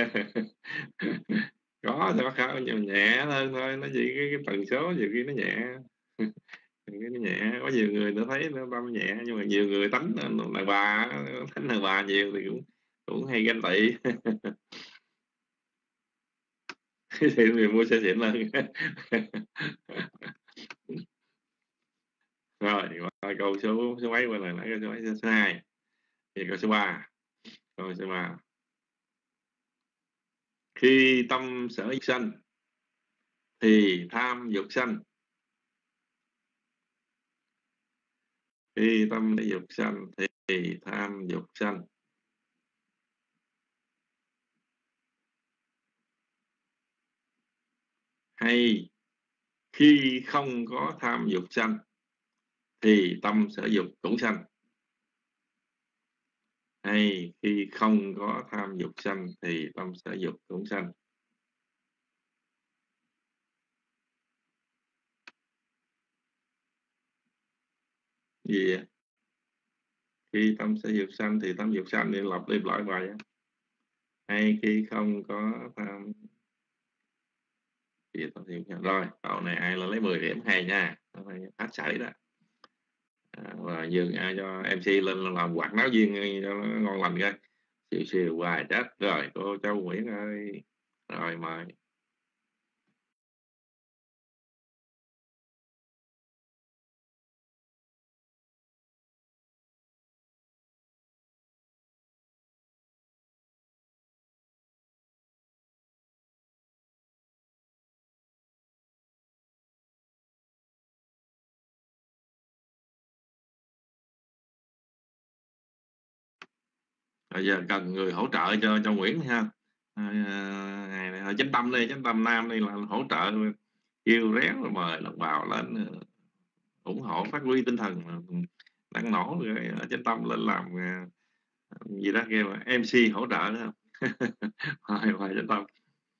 Có thì có nhưng nhẹ hơn thôi, nó chỉ cái tần số nhiều khi nó nhẹ. Nó nhẹ, có nhiều người nó thấy nó tâm nhẹ, nhưng mà nhiều người tánh đàn bà, tánh đàn bà nhiều thì cũng hay ganh tị. Thì người mua xe xịn lên. Rồi câu số mấy qua là nãy câu số 2 thì câu số 3. Câu số 3. Khi tâm sở dục sanh thì tham dục sanh. Khi tâm dục sanh thì tham dục sanh. hay khi không có tham dục sanh thì tâm sở dục cũng sanh, hay khi không có tham dục sanh thì tâm sở dục cũng sanh. Gì vậy? Khi tâm sở dục sanh thì tâm dục sanh, thì lặp đi lại bài á. Hay khi không có tham thì tâm dục sanh. Rồi câu này ai là lấy 10 điểm hay nha, hát sảy đó. Và nhường ai cho MC lên làm quạt náo viên cho nó ngon lành coi. Siêu siêu hoài chết. Rồi cô Châu Nguyễn ơi, rồi mời. Bây giờ cần người hỗ trợ cho Nguyễn ha. Ngày này hồi Chánh Tâm đi, Chánh Tâm Nam đi là hỗ trợ, kêu rén rồi mời đồng bào lên ủng hộ, phát huy tinh thần năng nổ, rồi Chánh Tâm lên làm gì đó kêu là MC hỗ trợ nữa không. Mời Chánh Tâm.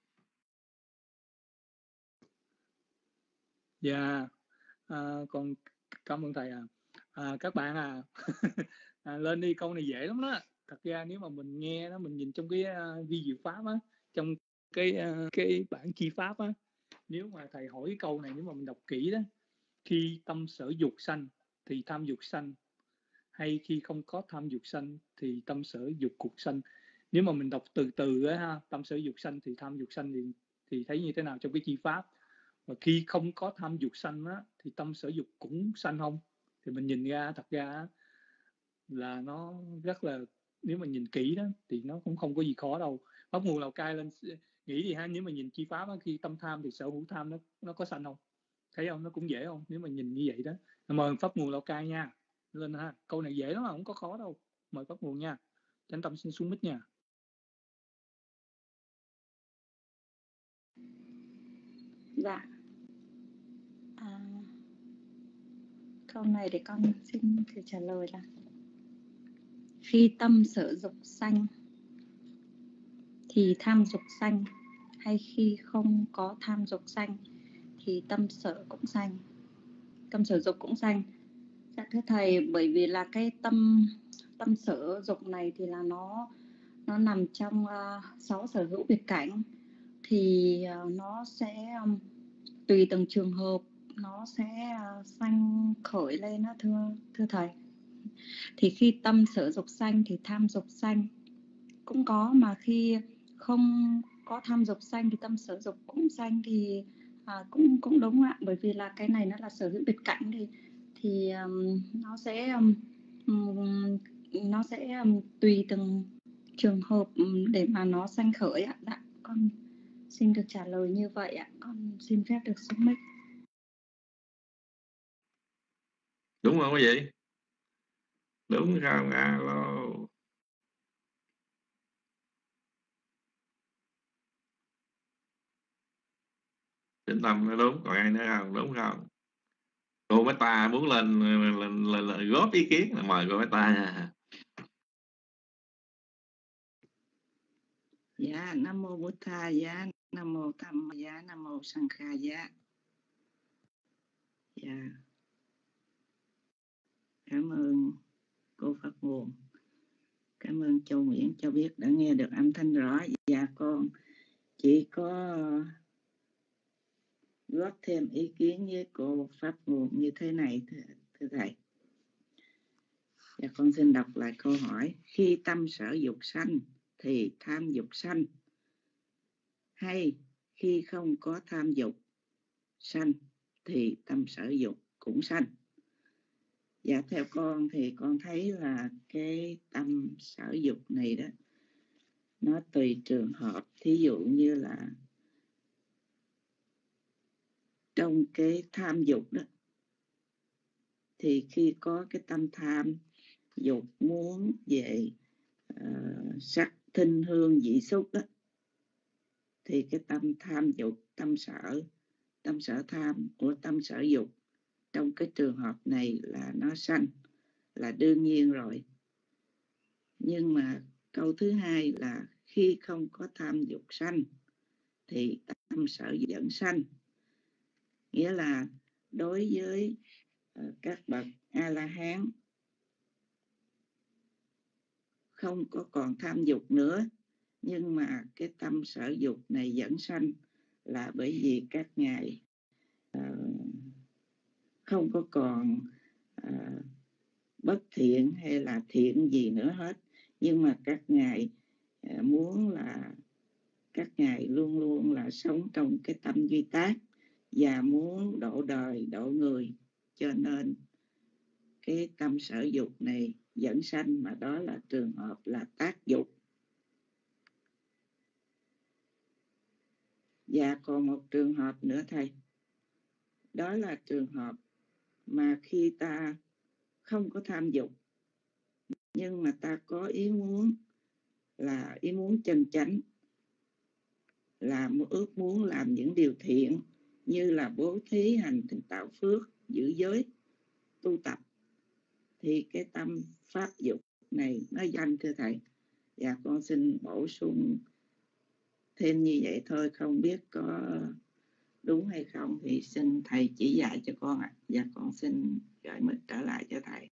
Dạ, con cảm ơn thầy các bạn lên đi, câu này dễ lắm đó. Thật ra nếu mà mình nghe đó, mình nhìn trong cái vi diệu pháp á, trong cái bản chi pháp á, nếu mà thầy hỏi cái câu này, nếu mà mình đọc kỹ đó, khi tâm sở dục sanh thì tham dục sanh, hay khi không có tham dục sanh thì tâm sở dục cục sanh. Nếu mà mình đọc từ từ á ha, tâm sở dục sanh thì tham dục sanh thì thấy như thế nào trong cái chi pháp. Và khi không có tham dục sanh á, thì tâm sở dục cũng sanh không? Thì mình nhìn ra thật ra là nó rất là, nếu mà nhìn kỹ đó thì nó cũng không có gì khó đâu. Pháp nguồn Lào Cai lên nghĩ gì ha, nếu mà nhìn chi pháp á, khi tâm tham thì sở hữu tham nó có sanh không? Thấy không? Nó cũng dễ không? Nếu mà nhìn như vậy đó. Mời Pháp nguồn Lào Cai nha. Lên ha. Câu này dễ lắm mà, không có khó đâu. Mời Pháp nguồn nha. Chánh Tâm xin xuống mic nha. Dạ. Câu này để con xin thử trả lời là khi tâm sở dục sanh thì tham dục sanh, hay khi không có tham dục sanh thì tâm sở cũng sanh, tâm sở dục cũng sanh. Dạ thưa thầy, bởi vì là cái tâm sở dục này thì là nó nằm trong 6 sở hữu biệt cảnh, thì nó sẽ tùy từng trường hợp nó sẽ sanh khởi lên đó, thưa thầy. Thì khi tâm sở dục sanh thì tham dục sanh cũng có, mà khi không có tham dục sanh thì tâm sở dục cũng sanh, thì cũng đúng ạ. Bởi vì là cái này nó là sở hữu biệt cảnh, thì nó sẽ tùy từng trường hợp để mà nó sanh khởi ạ. Dạ, con xin được trả lời như vậy ạ. Con xin phép được xuống mic. Đúng không quý vị? Đúng không? Alo. Chánh Tâm nó đúng, còn ai nữa không? Đúng không? Cô Meta muốn lên góp ý kiến, mời cô Meta nha. Dạ, Nam Mô Bụt Tha Giá, Nam Mô Tham Giá, Nam Mô Sang Kha Giá. Dạ. Cảm ơn cô Pháp Nguồn. Cảm ơn Châu Nguyễn cho biết đã nghe được âm thanh rõ. Dạ con chỉ có góp thêm ý kiến với cô Pháp Nguồn như thế này, thưa thầy. Dạ con xin đọc lại câu hỏi. Khi tâm sở dục sanh thì tham dục sanh, hay khi không có tham dục sanh thì tâm sở dục cũng sanh? Dạ theo con thì con thấy là cái tâm sở dục này đó, nó tùy trường hợp. Thí dụ như là trong cái tham dục đó, thì khi có cái tâm tham dục muốn về sắc thinh hương vị xúc đó, thì cái tâm tham dục, tâm sở tâm sở tham của tâm sở dục trong cái trường hợp này là nó sanh, là đương nhiên rồi. Nhưng mà câu thứ hai là khi không có tham dục sanh thì tâm sở dẫn sanh. Nghĩa là đối với các bậc A-la-hán không có còn tham dục nữa, nhưng mà cái tâm sở dục này dẫn sanh là bởi vì các ngài không có còn bất thiện hay là thiện gì nữa hết. Nhưng mà các ngài muốn là các ngài luôn luôn là sống trong cái tâm duy tác và muốn độ đời, độ người, cho nên cái tâm sở dục này dẫn sanh, mà đó là trường hợp là tác dục. Và còn một trường hợp nữa thầy, đó là trường hợp mà khi ta không có tham dục nhưng mà ta có ý muốn là ý muốn chân chánh, là ước muốn làm những điều thiện như là bố thí, hành thiện, tạo phước, giữ giới, tu tập, thì cái tâm pháp dục này nó danh, thưa thầy. Và con xin bổ sung thêm như vậy thôi, không biết có đúng hay không thì xin thầy chỉ dạy cho con ạ. Và con xin gửi mực trở lại cho thầy.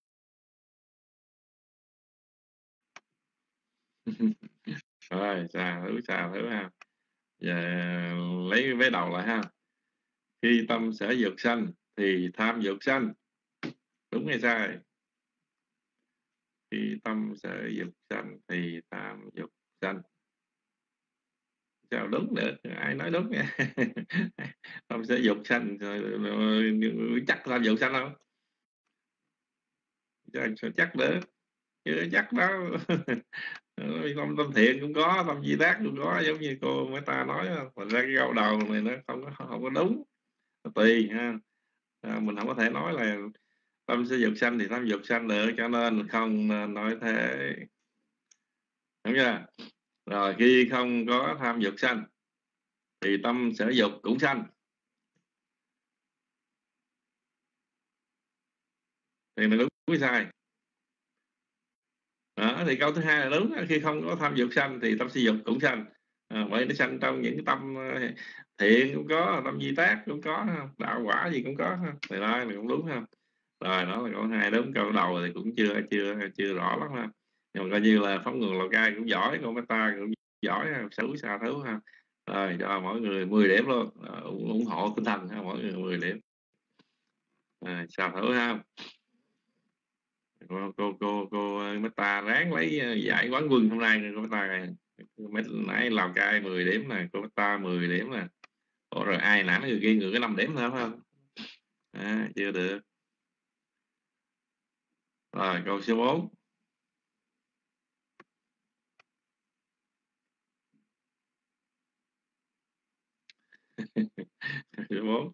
Rồi, xà thử ha. Giờ lấy vế đầu lại ha. Khi tâm sở dục sanh thì tham dục sanh. Đúng hay sai? Khi tâm sở dục sanh thì tham dục sanh. Sao đúng được? Ai nói đúng nha? Tâm sở dục sanh, chắc tham dục sanh không? Chắc được. Chưa chắc đâu. Tâm thiện cũng có, tâm di tác cũng có, giống như cô mấy ta nói. Mà ra cái câu đầu này nó không có đúng. Tùy ha. Mình không có thể nói là tâm sở dục sanh thì tham dục sanh được, cho nên không nên nói thế. Đúng chưa? Rồi khi không có tham dục sanh thì tâm sở dục cũng sanh. Thì nó đúng hay sai? Đó, thì câu thứ hai là đúng. Khi không có tham dục sanh thì tâm sở dục cũng sanh. Vậy nó sanh trong những cái tâm thiện cũng có, tâm di tác cũng có, đạo quả gì cũng có. Thì đó là cũng đúng ha. Rồi đó là câu hai đúng. Câu đầu thì cũng chưa rõ lắm ha. Nhưng mà coi như là Pháp Nguồn Lào Cai cũng giỏi, con Meta cũng giỏi, xấu xa thứ ha. Rồi cho mỗi người 10 điểm luôn, ủng hộ tinh thần ha, mỗi người 10 điểm. Sao thử ha. Cô Meta ráng lấy giải quán quân hôm nay cô Meta này. Mấy nãy Lào Cai 10 điểm nè, cô Meta 10 điểm nè. Ủa rồi ai nãy người kia người có 5 điểm thôi phải không? Chưa được. Rồi câu số 4. Số 4.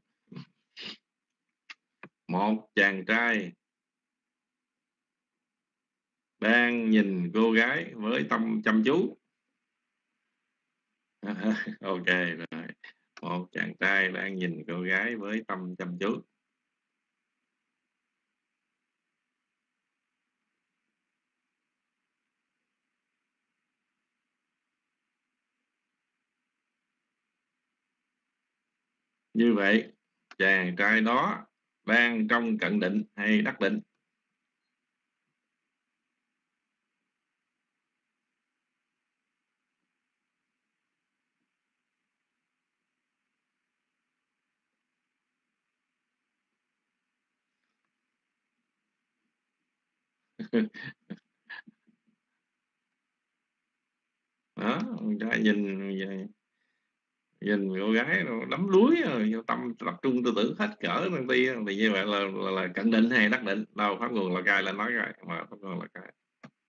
Một chàng trai đang nhìn cô gái với tâm chăm chú. Ok rồi. Một chàng trai đang nhìn cô gái với tâm chăm chú. Như vậy chàng trai đó đang trong cận định hay đắc định? Đó, trai nhìn cô gái nó đắm đuối rồi, tâm tập trung tư tưởng hết cỡ năng ti, thì như vậy là cận định hay đắc định? Đâu Pháp Nguồn Lào Cai là nói rồi, mà Pháp Nguồn Lào Cai.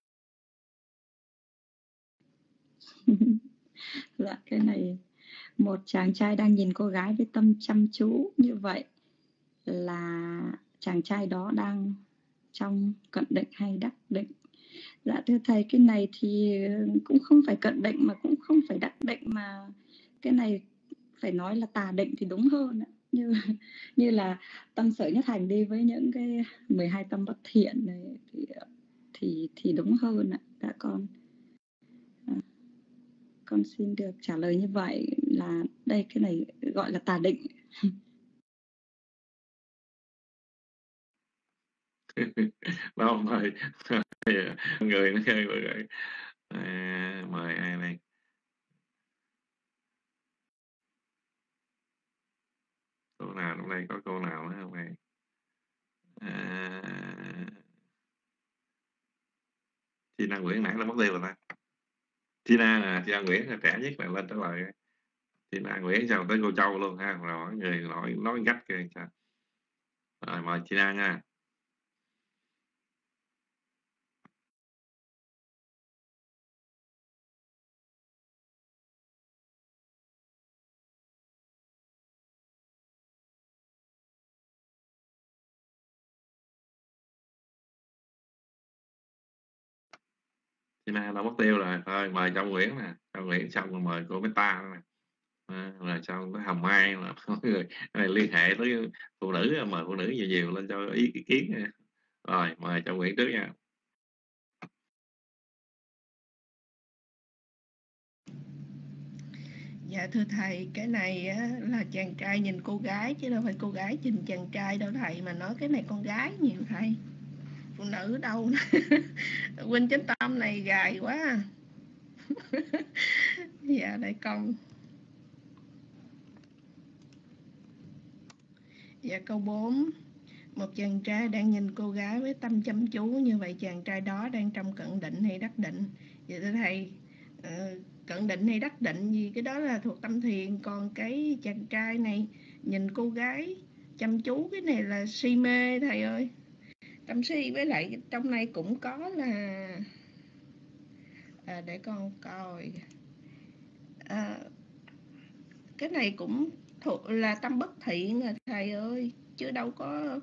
Dạ, cái này một chàng trai đang nhìn cô gái với tâm chăm chú, như vậy là chàng trai đó đang trong cận định hay đắc định? Dạ thưa thầy, cái này thì cũng không phải cận định mà cũng không phải đắc định, mà cái này phải nói là tà định thì đúng hơn. như là tâm sở nhất hành đi với những cái 12 tâm bất thiện này thì đúng hơn ạ. Dạ con xin được trả lời như vậy, là đây cái này gọi là tà định. Đâu mời người nó chơi rồi. Mời ai đây? Cô nào trong đây, có cô nào nữa không đây? Tina Nguyễn nãy nó mất tiêu rồi ta. Tina Nguyễn là trẻ nhất, là lên trả lời. Tina Nguyễn sao tới cô Châu luôn ha, rồi người nói gắt kìa sao. Rồi mời Tina nha. Tina đâu mất tiêu rồi. Thôi mời Châu Nguyễn nè. Châu Nguyễn xong rồi mời cô Meta nè. Rồi xong tới Hồng Mai là mọi người này liên hệ tới phụ nữ, mời phụ nữ nhiều lên cho ý kiến nha. Rồi mời Châu Nguyễn trước nha. Dạ thưa thầy, cái này á, là chàng trai nhìn cô gái chứ đâu phải cô gái nhìn chàng trai đâu thầy, mà nói cái này con gái nhiều thầy, phụ nữ đâu. Huynh Chánh Tâm này gài quá. Dạ đây con. Dạ câu 4. Một chàng trai đang nhìn cô gái với tâm chăm chú, như vậy chàng trai đó đang trong cận định hay đắc định? Vậy thưa thầy, cận định hay đắc định gì cái đó là thuộc tâm thiền, còn cái chàng trai này nhìn cô gái chăm chú, cái này là si mê thầy ơi. Tâm si, với lại trong này cũng có là để con coi, cái này cũng thuộc là tâm bất thiện rồi thầy ơi, chứ đâu có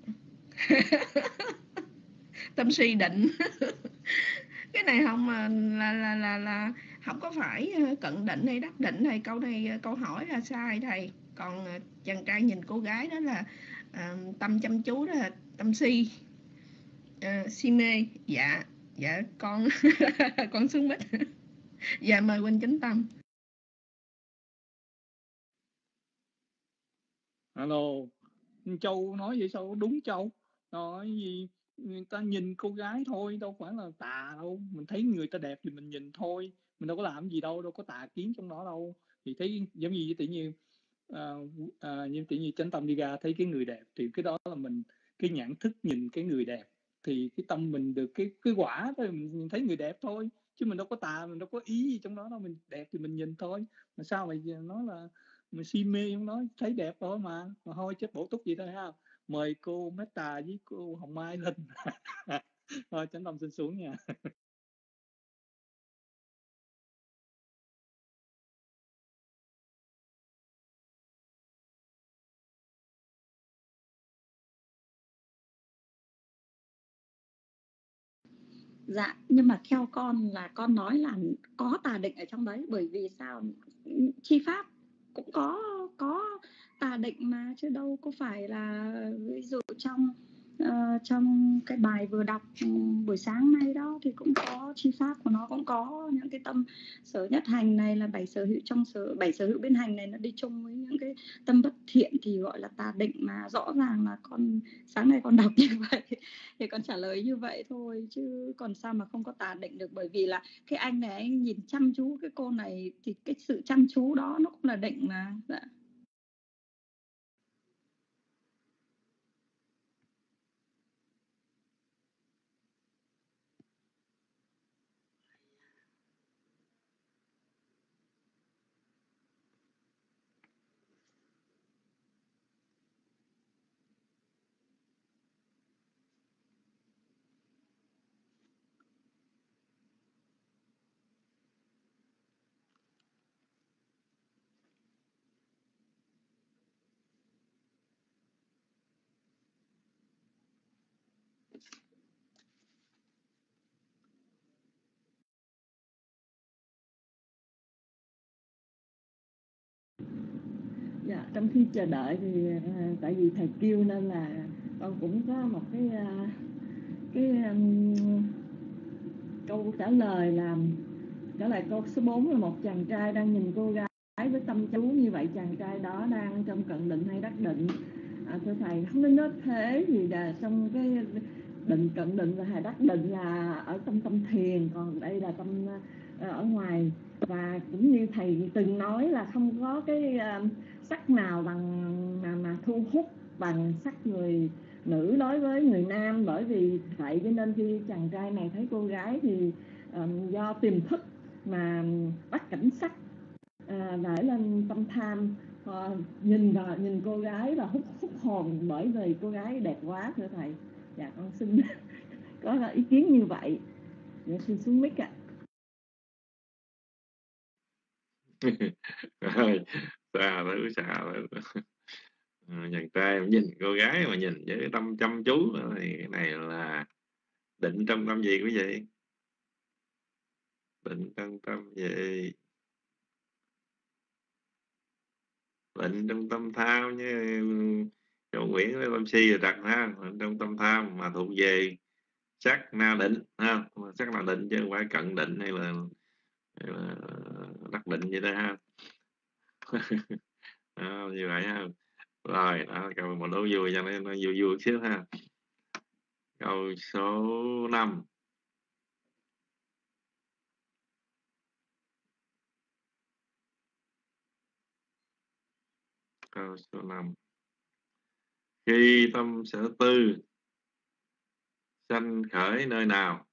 tâm si định. Cái này không mà là không có phải cận định hay đắc định thầy, câu này câu hỏi là sai thầy. Còn chàng trai nhìn cô gái đó là tâm chăm chú, đó là tâm si, si mê. Dạ con. Con xuống Bích. Dạ mời huynh Chánh Tâm. Alo, Châu nói vậy sao đúng Châu? Nói gì người ta nhìn cô gái thôi, đâu phải là tà đâu. Mình thấy người ta đẹp thì mình nhìn thôi, mình đâu có làm gì đâu, đâu có tà kiến trong đó đâu. Thì thấy giống như tự nhiên như tự nhiên Chánh Tâm đi ra thấy cái người đẹp, thì cái đó là mình, cái nhãn thức nhìn cái người đẹp, thì cái tâm mình được cái quả thôi, mình thấy người đẹp thôi, chứ mình đâu có tà, mình đâu có ý gì trong đó đâu. Mình đẹp thì mình nhìn thôi, mà sao mà nói là mình si mê trong đó, thấy đẹp thôi mà thôi chết bổ túc gì thôi ha. Mời cô Meta với cô Hồng Mai lên. Thôi Chánh Tâm xin xuống nha. Dạ, nhưng mà theo con là con nói là có tà định ở trong đấy, bởi vì sao? Chi pháp cũng có tà định mà, chứ đâu có phải là, ví dụ trong cái bài vừa đọc buổi sáng nay đó thì cũng có chi pháp của nó, cũng có những cái tâm sở nhất hành này là 7 sở hữu, trong 7 sở hữu biến hành này nó đi chung với những cái tâm bất thiện thì gọi là tà định mà. Rõ ràng là con sáng nay con đọc như vậy thì con trả lời như vậy thôi, chứ còn sao mà không có tà định được, bởi vì là cái anh này anh nhìn chăm chú cái cô này thì cái sự chăm chú đó nó cũng là định mà. Dạ. Dạ, trong khi chờ đợi thì tại vì thầy kêu nên là con cũng có một cái câu trả lời trở lại câu số 4 là một chàng trai đang nhìn cô gái với tâm chú như vậy, chàng trai đó đang trong cận định hay đắc định? Thưa thầy, không nên nói thế vì là trong cái định cận định và đắc định là ở trong tâm thiền, còn đây là tâm ở ngoài. Và cũng như thầy từng nói là không có cái sắc nào bằng mà thu hút bằng sắc người nữ đối với người nam. Bởi vì vậy cho nên khi chàng trai này thấy cô gái thì do tiềm thức mà bắt cảnh sắc nảy lên tâm tham, nhìn cô gái và hút hồn bởi vì cô gái đẹp quá. Thưa thầy, dạ con xin có ý kiến như vậy. Dạ xin xuống mic ạ. Xa lắm. Chàng trai mà nhìn cô gái mà nhìn với tâm chăm chú thì cái này là định trong tâm gì quý vị? Định trong tâm gì? Định trong tâm tham như Châu Nguyễn với Lâm Si rồi đặt ha. Định trong tâm tham mà thuộc về sắc na định ha, sắc na định chứ không phải cận định hay là đắc định vậy đó ha. Như vậy ha. Rồi đó, câu một đố vui cho nó vui vui xíu ha. Câu số 5. Câu số 5. Khi tâm sở tư sanh khởi nơi nào?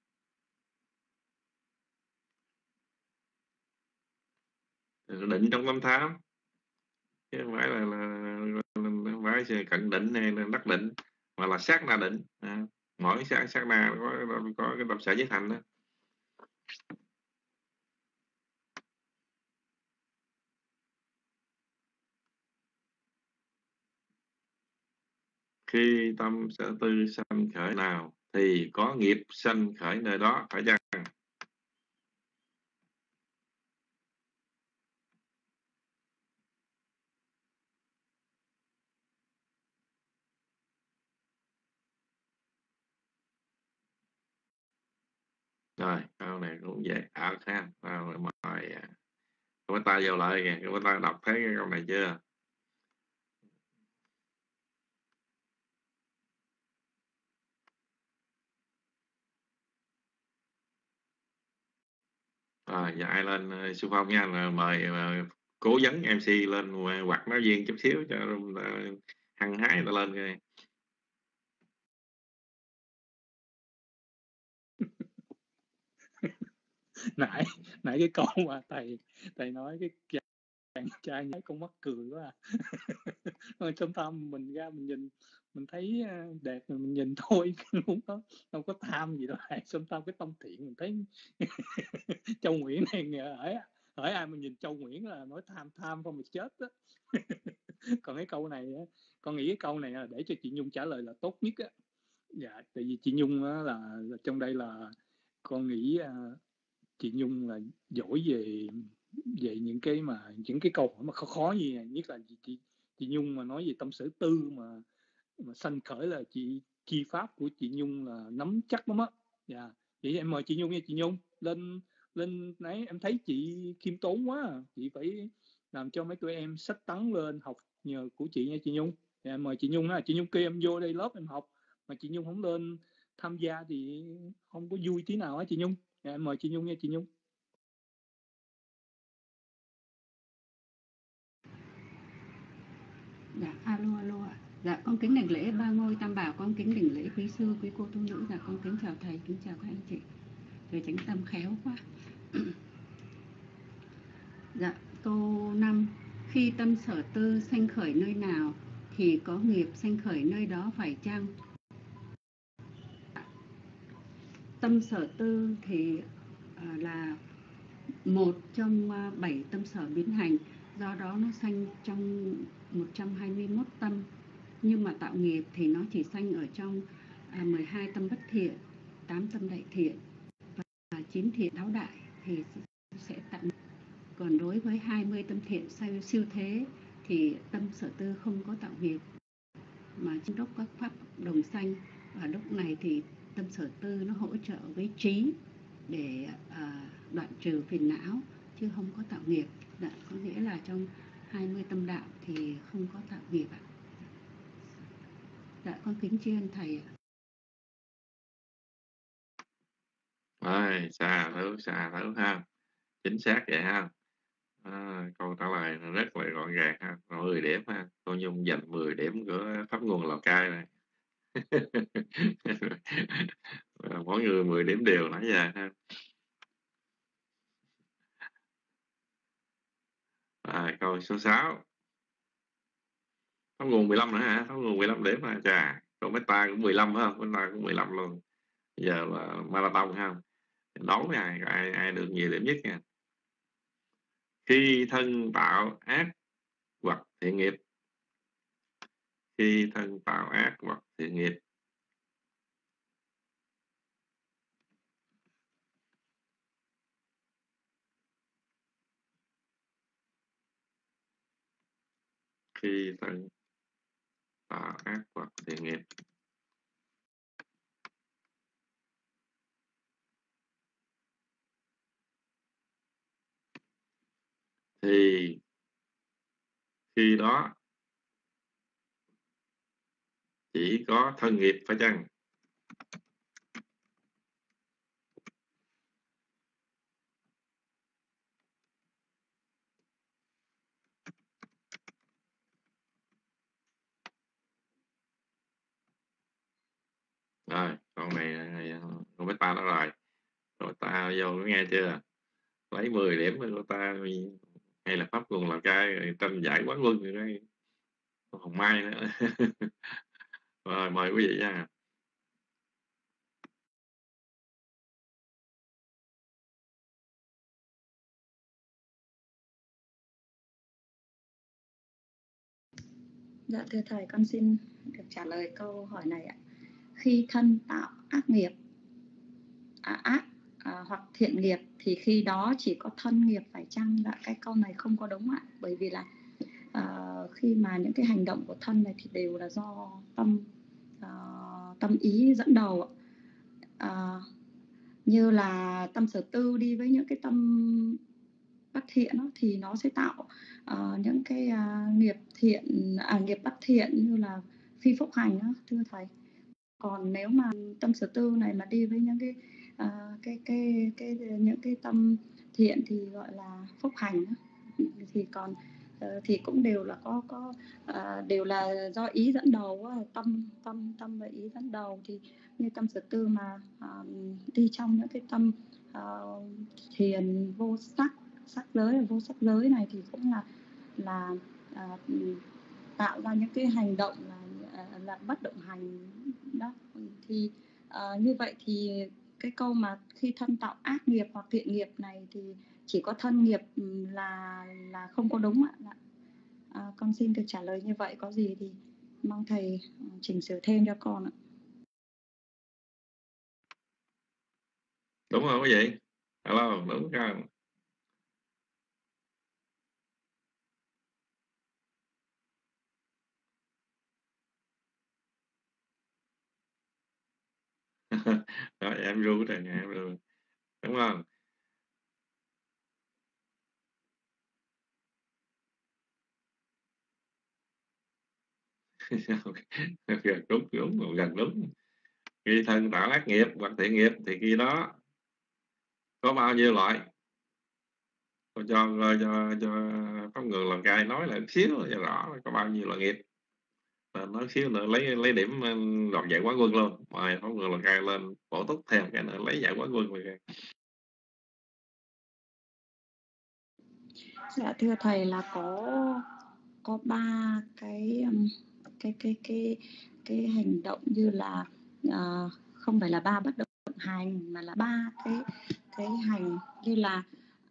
Định trong tâm tham chứ không phải là không phải cận định hay là đắc định, mà là sát na định. Mỗi sát na có cái tâm sở nhất thành đó. Khi tâm sở tư sanh khởi nào thì có nghiệp sanh khởi nơi đó, phải chăng? Rồi câu này cũng về ảo ha. Mời có ta vào lại kìa, có ta đọc thấy cái câu này chưa? Rồi giờ ai lên xung phong nha, mời cố vấn MC lên hoặc nói viên chút xíu cho hăng hái ta lên kìa. nãy cái câu mà thầy nói cái chàng trai nhái con mắc cười quá trong tâm mình ra mình nhìn mình thấy đẹp rồi mình nhìn thôi, không có tham gì đâu. Trong tâm cái tâm thiện mình thấy Châu Nguyễn này hỏi ai mà nhìn Châu Nguyễn là nói tham không mà chết á. Còn cái câu này con nghĩ cái câu này là để cho chị Nhung trả lời là tốt nhất á. Dạ, tại vì chị Nhung là trong đây là con nghĩ chị Nhung là giỏi về những cái câu hỏi mà khó như này. Nhất là chị Nhung mà nói về tâm sở tư mà sanh khởi là chi pháp của chị Nhung là nắm chắc lắm á. Dạ, vậy em mời chị Nhung nha. Chị Nhung lên nãy em thấy chị khiêm tốn quá, chị phải làm cho mấy tụi em sách tấn lên học nhờ của chị nha chị Nhung. Dạ, em mời chị Nhung ha. Chị Nhung kêu em vô đây lớp em học mà chị Nhung không lên tham gia thì không có vui tí nào á chị Nhung. Dạ, em mời chị Nhung nha chị Nhung. Dạ, alo ạ. Dạ, con kính đảnh lễ ba ngôi tam bảo, con kính đảnh lễ quý sư, quý cô tu nữ. Dạ, con kính chào thầy, kính chào các anh chị. Thầy chánh tâm khéo quá. Dạ, câu 5. Khi tâm sở tư sanh khởi nơi nào thì có nghiệp sanh khởi nơi đó, phải chăng? Tâm sở tư thì là một trong 7 tâm sở biến hành, do đó nó sanh trong 121 tâm. Nhưng mà tạo nghiệp thì nó chỉ sanh ở trong 12 tâm bất thiện, 8 tâm đại thiện và 9 thiện tháo đại thì sẽ tạo nghiệp. Còn đối với 20 tâm thiện siêu thế thì tâm sở tư không có tạo nghiệp, mà trong đốc các pháp đồng sanh. Và lúc này thì tâm sở tư nó hỗ trợ với trí để đoạn trừ phiền não, chứ không có tạo nghiệp. Có nghĩa là trong 20 tâm đạo thì không có tạo nghiệp ạ. Con kính tri ân thầy ạ. Rồi, xà thử ha, chính xác vậy ha. Câu trả lời rất là gọn gàng ha, 10 điểm ha. Cô Nhung dành 10 điểm của pháp nguồn Lào Cai này. Mỗi người 10 điểm đều nãy giờ ha. Câu số 6, pháp nguồn 15 nữa hả? Pháp nguồn 15 điểm ha. Chà, câu Meta cũng 15 ha, Meta cũng 15 luôn. Giờ là marathon ha. Đấu nha, ai được nhiều điểm nhất nha. Khi thân tạo ác hoặc thiện nghiệp, khi thân tạo ác hoặc thiện nghiệp, khi thân tạo ác hoặc thiện nghiệp thì khi đó chỉ có thân nghiệp phải chăng? Rồi, con này con biết ta đó rồi. Rồi ta vô nghe chưa? Lấy 10 điểm của cô ta, hay là pháp nguồn Lào Cai rồi tranh giải quán quân rồi đây. Hồng Mai nữa. Rồi, mời quý vị nha. Dạ thưa thầy, con xin được trả lời câu hỏi này ạ. Khi thân tạo ác nghiệp, hoặc thiện nghiệp thì khi đó chỉ có thân nghiệp phải chăng? Dạ, cái câu này không có đúng ạ. Bởi vì là khi mà những cái hành động của thân này thì đều là do tâm ý dẫn đầu. Như là tâm sở tư đi với những cái tâm bất thiện đó, thì nó sẽ tạo những cái nghiệp bất thiện như là phi phúc hành đó, thưa thầy. Còn nếu mà tâm sở tư này mà đi với những những cái tâm thiện thì gọi là phúc hành đó. Thì còn thì cũng đều là đều là do ý dẫn đầu, tâm và ý dẫn đầu. Thì như tâm sở tư mà đi trong những cái tâm thiền vô sắc giới và vô sắc giới này thì cũng là tạo ra những cái hành động là bất động hành đó. Thì như vậy thì cái câu mà khi thân tạo ác nghiệp hoặc thiện nghiệp này thì chỉ có thân nghiệp là không có đúng ạ. Con xin được trả lời như vậy, có gì thì mong thầy chỉnh sửa thêm cho con ạ. Đúng không quý vị? Hello, đúng không? Rồi em ru rồi nha, em ru. Đúng không? Gần đúng. Khi thân tạo ác nghiệp hoặc thiện nghiệp thì khi đó có bao nhiêu loại? Tôi cho pháp nguồn Lào Cai nói lại xíu cho rõ là có bao nhiêu loại nghiệp. Nói xíu nữa lấy điểm đoạt giải quán quân luôn. Mời pháp nguồn Lào Cai lên bổ túc thêm cái nữa lấy giải quán quân rồi. Dạ thưa thầy là có 3 cái hành động, như là không phải là 3 bất động hành mà là 3 cái hành, như là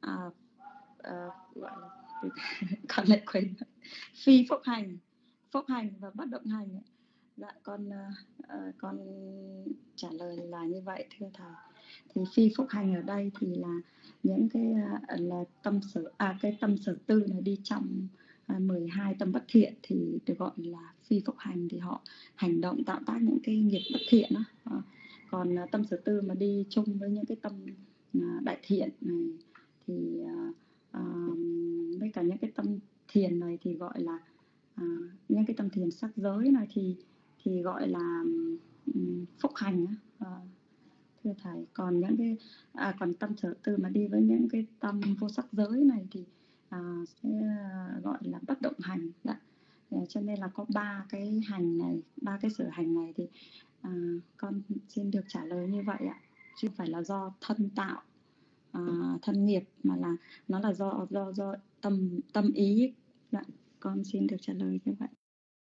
gọi là con lại quên, phi phúc hành và bất động hành. Dạ con trả lời là như vậy thưa thầy. Thì phi phúc hành ở đây thì là những cái là cái tâm sở tư này đi trong 12 tâm bất thiện thì được gọi là phi phúc hành, thì họ hành động tạo tác những cái nghiệp bất thiện đó. Còn tâm sở tư mà đi chung với những cái tâm đại thiện này thì với cả những cái tâm thiền này thì gọi là những cái tâm thiền sắc giới này thì gọi là phúc hành thưa thầy. Còn những cái còn tâm sở tư mà đi với những cái tâm vô sắc giới này thì sẽ gọi là bất động hành. Cho nên là có 3 cái hành này, 3 cái sở hành này thì con xin được trả lời như vậy ạ, chứ không phải là do thân tạo thân nghiệp, mà là nó là do tâm ý. Con xin được trả lời như vậy.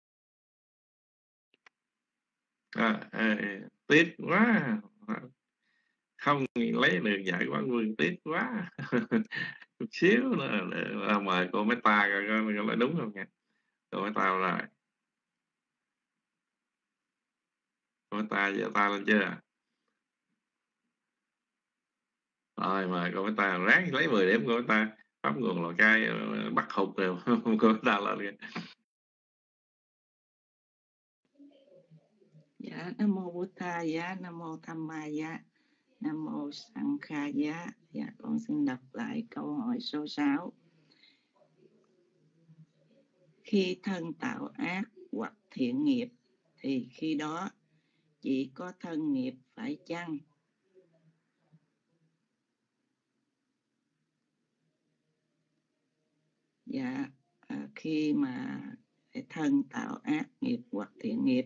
Tiếc quá, không lấy được giải Quán Vương, tiếc quá. Chút xíu nữa là mời cô Meta coi là đúng không nha. Cô Meta rồi, cô Meta giờ ta lên chưa? Rồi mời cô Meta, ráng lấy 10 điểm cô Meta. Pháp nguồn là cái bắt hụt rồi. Cô Meta lên kìa. Dạ, Nam Mô Bụt Thà Giá, Nam Mô Tham Ma Giá, Nam Mô Sanh Kha Giá. Dạ, con xin đọc lại câu hỏi số 6. Khi thân tạo ác hoặc thiện nghiệp thì khi đó chỉ có thân nghiệp phải chăng? Dạ, khi mà thân tạo ác nghiệp hoặc thiện nghiệp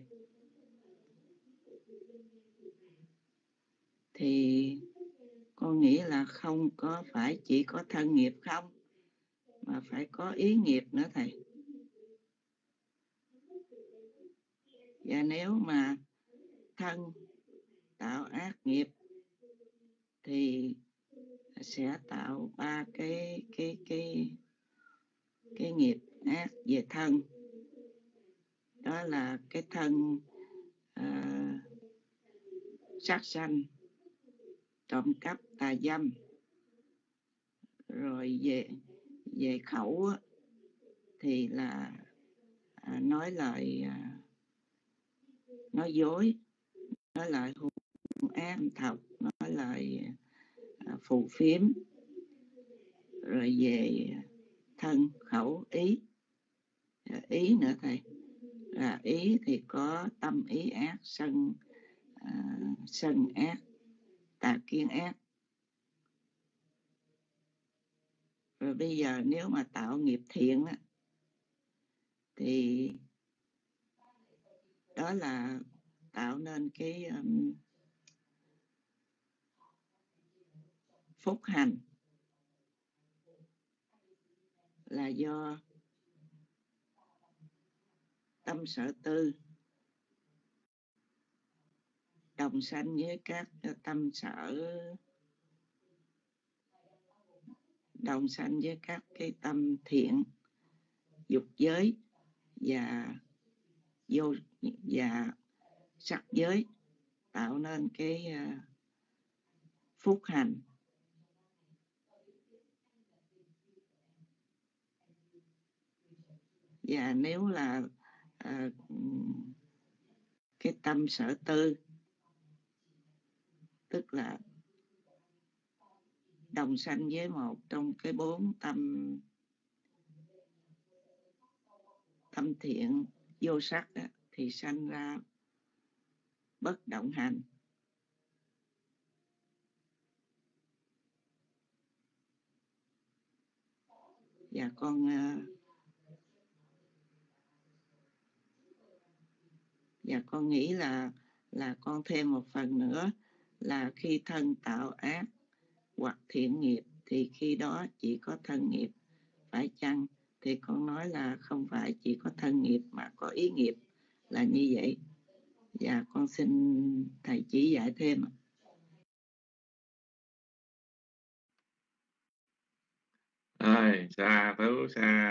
thì con nghĩ là không có phải chỉ có thân nghiệp không, mà phải có ý nghiệp nữa thầy. Và nếu mà thân tạo ác nghiệp thì sẽ tạo 3 cái nghiệp ác về thân. Đó là cái thân sát sanh, trộm cắp, tà dâm. Rồi về khẩu thì là nói lời nói dối, nói lời hung ác thật, nói lời phù phiếm. Rồi về thân khẩu ý nữa thầy. Ý thì có tâm ý ác, sân ác, tà kiến ác. Rồi bây giờ nếu mà tạo nghiệp thiện thì đó là tạo nên cái phúc hành, là do tâm sở tư đồng sanh với các tâm sở, đồng sanh với các cái tâm thiện, dục giới và sắc giới, tạo nên cái phúc hành. Và nếu là cái tâm sở tư, tức là đồng sanh với một trong cái 4 tâm thiện vô sắc đó, thì sanh ra bất động hành. Và con nghĩ là con thêm một phần nữa là khi thân tạo ác hoặc thiện nghiệp thì khi đó chỉ có thân nghiệp phải chăng? Thì con nói là không phải chỉ có thân nghiệp mà có ý nghiệp, là như vậy. Và con xin thầy chỉ dạy thêm. Rồi, xa thú.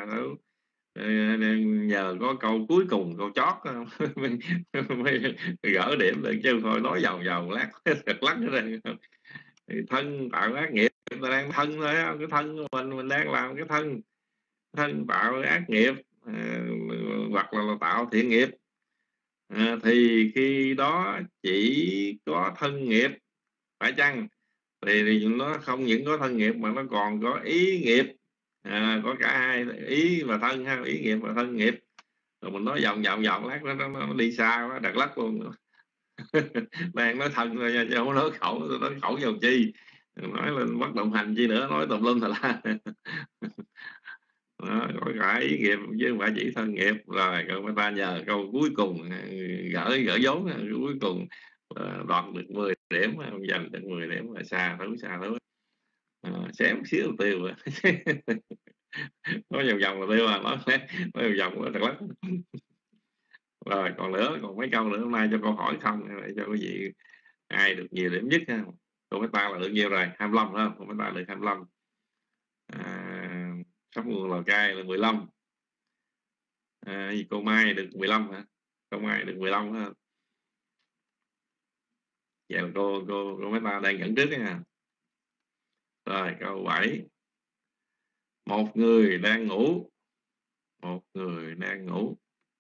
Nhờ có câu cuối cùng, câu chót mới gỡ điểm được, chứ thôi nói vòng lát lắc ở đây. Thân tạo ác nghiệp, ta đang thân thôi, cái thân của mình đang làm cái thân thân tạo ác nghiệp hoặc là tạo thiện nghiệp, thì khi đó chỉ có thân nghiệp, phải chăng? Thì nó không những có thân nghiệp mà nó còn có ý nghiệp, có cả hai, ý và thân ha, ý nghiệp và thân nghiệp. Rồi mình nói vòng lát nó đi xa quá, đặt lắc luôn. Đang nói thân thôi nha, chứ không nói khẩu vào chi, nói lên bất động hành chi nữa, nói tùm lum thật là đó, có cả ý nghiệp chứ không phải chỉ thân nghiệp. Rồi câu ta nhờ câu cuối cùng, gỡ vốn cuối cùng đoạt được 10 điểm, dành được 10 điểm là xa thú. Xém xíu tiêu nói vòng là tiêu, nói vòng là thật lắm. Rồi còn nữa, còn mấy câu nữa, hôm nay cho câu hỏi không để cho quý vị ai được nhiều điểm nhất ha. Cô mấy ta là được nhiêu rồi? 25 phải không? Cô mấy ta được 25. Sóc nguồn Lào Cai là 15. Cô Mai được 15 hả? Cô Mai được 15 hả? Vậy là cô mấy ta đang dẫn trước nha. Rồi câu 7. Một người đang ngủ. Một người đang ngủ.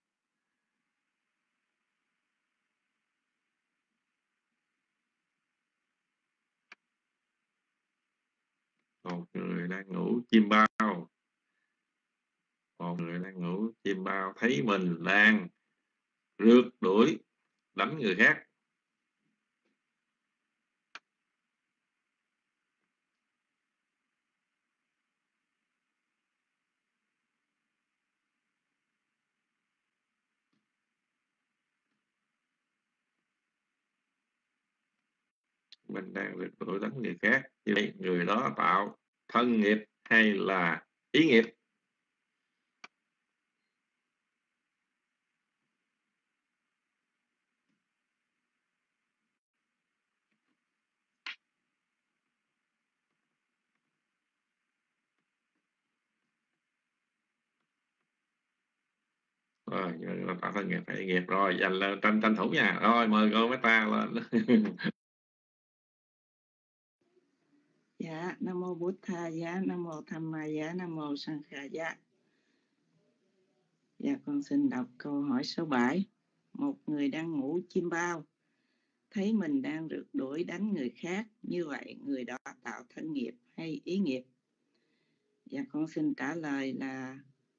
Một người đang ngủ, chim bao. Một người đang ngủ, chim bao thấy mình đang rượt đuổi đánh người khác. Mình đang rượt đuổi đánh người khác. Như vậy người đó tạo thân nghiệp hay là ý nghiệp? Rồi tạo thân nghiệp hay ý nghiệp? Rồi dành là tranh thủ nha. Rồi mời cô mấy ta lên. Dạ, Nam mô Bụt Tha Giá, Nam mô Tham Ma Giá, Nam mô Sang Kha Giá. Dạ, con xin đọc câu hỏi số 7. Một người đang ngủ chim bao, thấy mình đang rượt đuổi đánh người khác, như vậy người đó tạo thân nghiệp hay ý nghiệp? Dạ, con xin trả lời là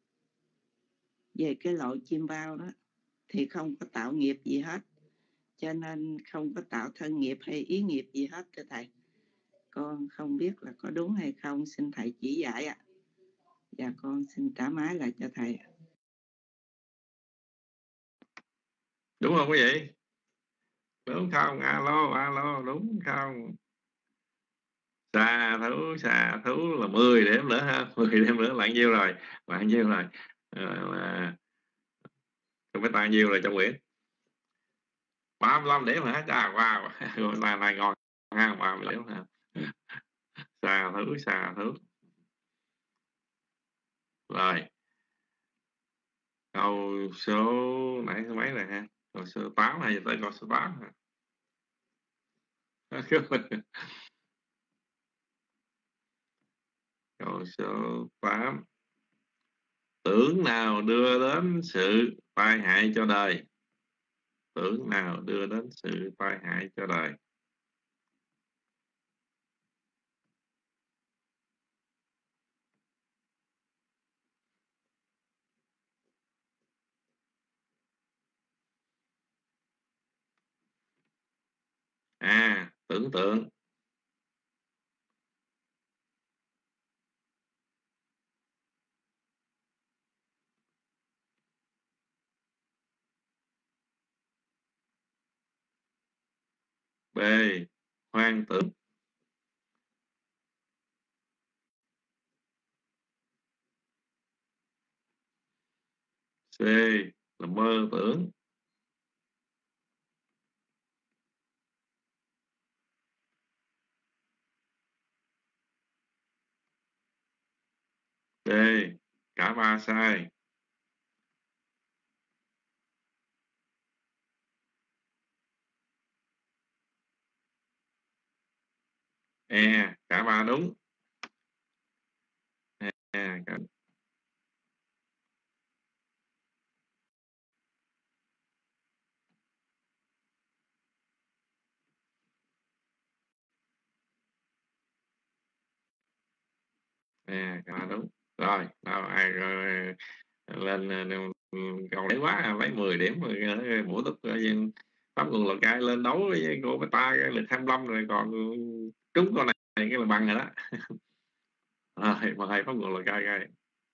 về cái loại chim bao đó thì không có tạo nghiệp gì hết, cho nên không có tạo thân nghiệp hay ý nghiệp gì hết thưa thầy. Con không biết là có đúng hay không, xin thầy chỉ dạy ạ. Dạ, con xin trả máy lại cho thầy. Đúng không quý vị? Đúng không? Alo, đúng không? Xà thú là 10 điểm nữa ha. 10 điểm nữa là nhiêu rồi? Là nhiêu rồi? Không biết bao nhiêu rồi trong quyển? 35 điểm hả? Wow, này ngon ha, 30 điểm ha. Xà thú. Rồi. Câu số nãy số mấy rồi ha? Câu số 8 hay tới câu số 8 hả? Câu số 8. Tưởng nào đưa đến sự tai hại cho đời? Tưởng nào đưa đến sự tai hại cho đời? A. Tưởng tượng. B. Hoang tưởng. C. Là mơ tưởng. D. Cả ba sai. E. Cả ba đúng. Cả... Đúng rồi. Đâu ai lên còn lấy quá lấy 10 điểm rồi bổ túc Pháp Nguồn Lào Cai lên đấu với cô Beta cái lực 25 rồi, còn trúng con này cái là bằng rồi đó. Rồi mời Pháp Nguồn Lào Cai coi.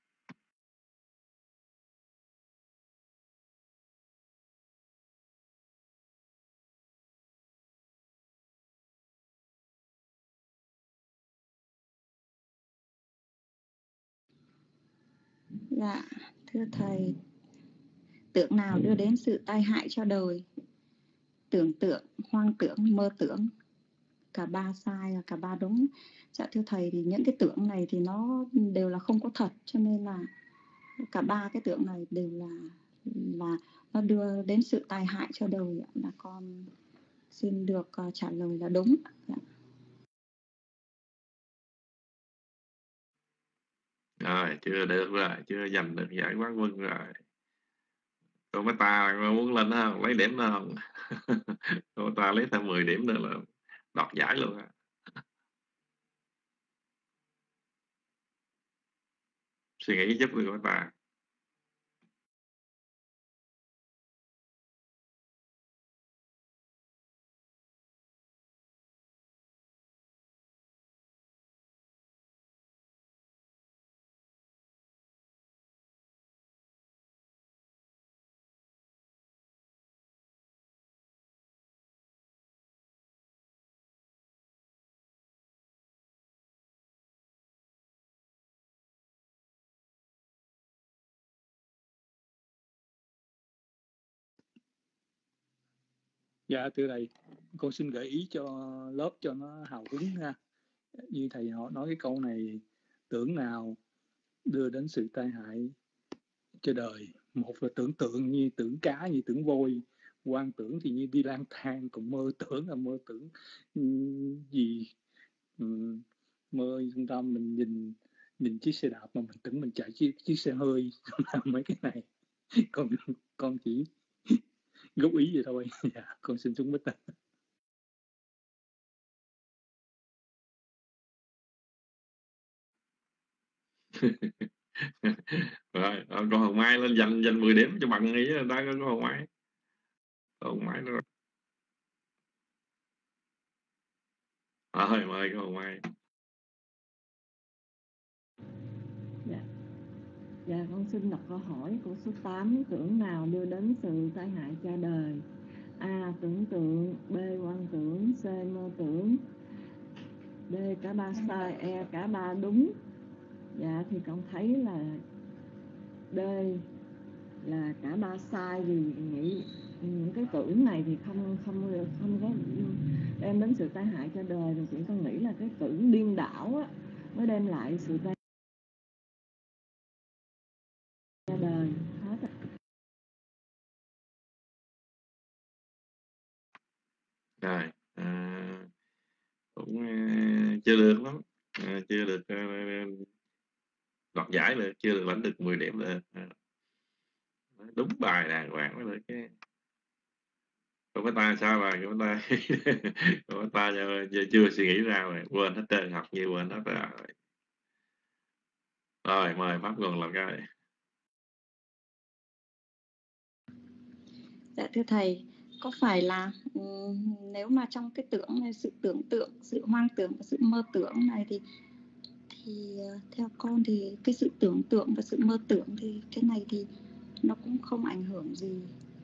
Dạ, thưa thầy, tưởng nào đưa đến sự tai hại cho đời? Tưởng tượng, hoang tưởng, mơ tưởng, cả ba sai và cả ba đúng. Dạ thưa thầy, thì những cái tưởng này thì nó đều là không có thật, cho nên là cả ba cái tưởng này đều là nó đưa đến sự tai hại cho đời. Là con xin được trả lời là đúng. Dạ. Rồi chưa được rồi, chưa giành được giải quán quân rồi. Cô Beta muốn lên đó không? Lấy điểm đó không? Cô Beta lấy thêm 10 điểm nữa là đoạt giải luôn á. Suy nghĩ giúp đi cô Beta. Dạ thưa thầy, con xin gợi ý cho lớp cho nó hào hứng ha. Như thầy họ nói cái câu này, tưởng nào đưa đến sự tai hại cho đời. Một là tưởng tượng như tưởng cá, như tưởng voi. Quan tưởng thì như đi lang thang, còn mơ tưởng là mơ tưởng gì mơ trong tâm mình nhìn chiếc xe đạp mà mình tưởng mình chạy chiếc xe hơi. Mấy cái này con chỉ góp ý vậy thôi. Dạ, con xin xuống bích. Rồi con Hồng Mai lên dành 10 điểm cho bằng ý người ta. Có Hồng Mai. Hồng Mai nữa. Rồi mời cô Hồng Mai. Dạ con xin đọc câu hỏi của số 8. Tưởng nào đưa đến sự tai hại cho đời? A. Tưởng tượng. B. Quan tưởng. C. Mơ tưởng. D. Cả ba sai. E. Cả ba đúng. Dạ thì con thấy là D là cả ba sai, vì nghĩ những cái tưởng này thì không có đem đến sự tai hại cho đời, rồi chỉ con nghĩ là cái tưởng điên đảo á mới đem lại sự tai cho đời. Hết rồi. Rồi cũng chưa được lắm, chưa được đoạt giải được, chưa được lãnh được 10 điểm được. Đúng bài đàng hoàng mới được chứ. Còn cái ta sao rồi? Còn ta còn ta chưa suy nghĩ ra rồi, quên hết trơn, học nhiều quên hết rồi. Rồi mời Pháp Nguồn Lào Cai. Dạ thưa thầy, có phải là nếu mà trong cái tưởng này, sự tưởng tượng, sự hoang tưởng và sự mơ tưởng này thì theo con thì cái sự tưởng tượng và sự mơ tưởng thì cái này thì nó cũng không ảnh hưởng gì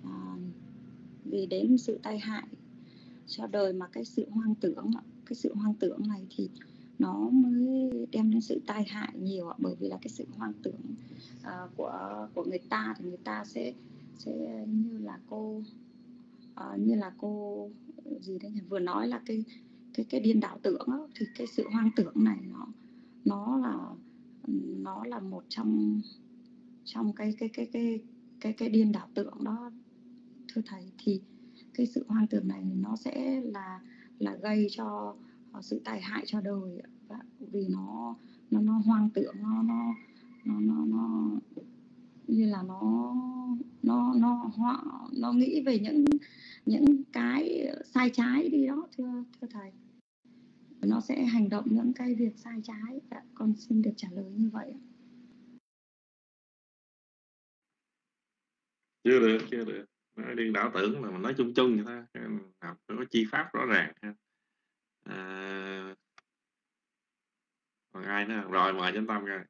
đến sự tai hại cho đời, mà cái sự hoang tưởng này thì nó mới đem đến sự tai hại nhiều ạ. Bởi vì là cái sự hoang tưởng của người ta thì người ta sẽ như là cô gì đấy vừa nói là cái điên đảo tưởng đó, thì cái sự hoang tưởng này nó là một trong cái điên đảo tưởng đó thưa thầy. Thì cái sự hoang tưởng này nó sẽ là gây cho sự tai hại cho đời, vì nó hoang tưởng, nó như là nó nghĩ về những cái sai trái đi đó thưa thầy. nó sẽ hành động những cái việc sai trái. Dạ, con xin được trả lời như vậy. Chưa được. Nói điên đảo tưởng là mình nói chung chung vậy thôi, học có chi pháp rõ ràng ha. Còn ai nữa không? Rồi mời Chánh Tâm coi.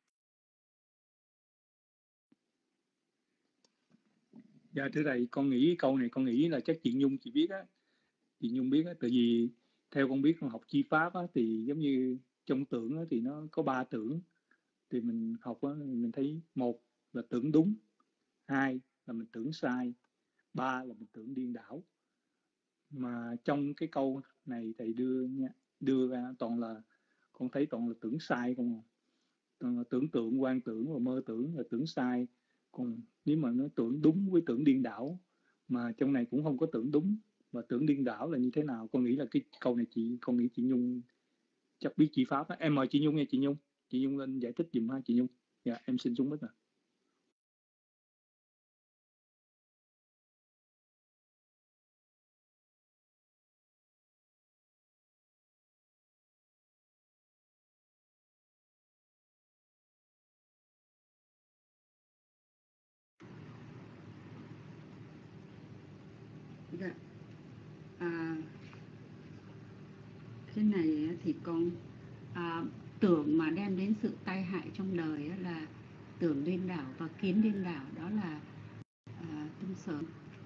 Dạ thưa thầy, con nghĩ câu này con nghĩ là chắc chị Nhung chị biết á. Chị Nhung biết á, tại vì theo con biết con học chi pháp á, thì giống như trong tưởng á, thì nó có 3 tưởng. Thì mình học á, mình thấy một là tưởng đúng, hai là mình tưởng sai, ba là mình tưởng điên đảo. Mà trong cái câu này thầy đưa ra toàn là con thấy toàn là tưởng sai không à. Toàn là tưởng tượng, quan tưởng và mơ tưởng là tưởng sai. Còn nếu mà nó tưởng đúng với tưởng điên đảo, mà trong này cũng không có tưởng đúng, và tưởng điên đảo là như thế nào? Con nghĩ là cái câu này con nghĩ chị Nhung chắc biết chi pháp á. Em mời chị Nhung nha, chị Nhung lên giải thích giùm ha chị Nhung. Dạ em xin xuống mic ạ. Dạ. Cái này thì con tưởng mà đem đến sự tai hại trong đời là tưởng điên đảo và kiến điên đảo, đó là tâm sở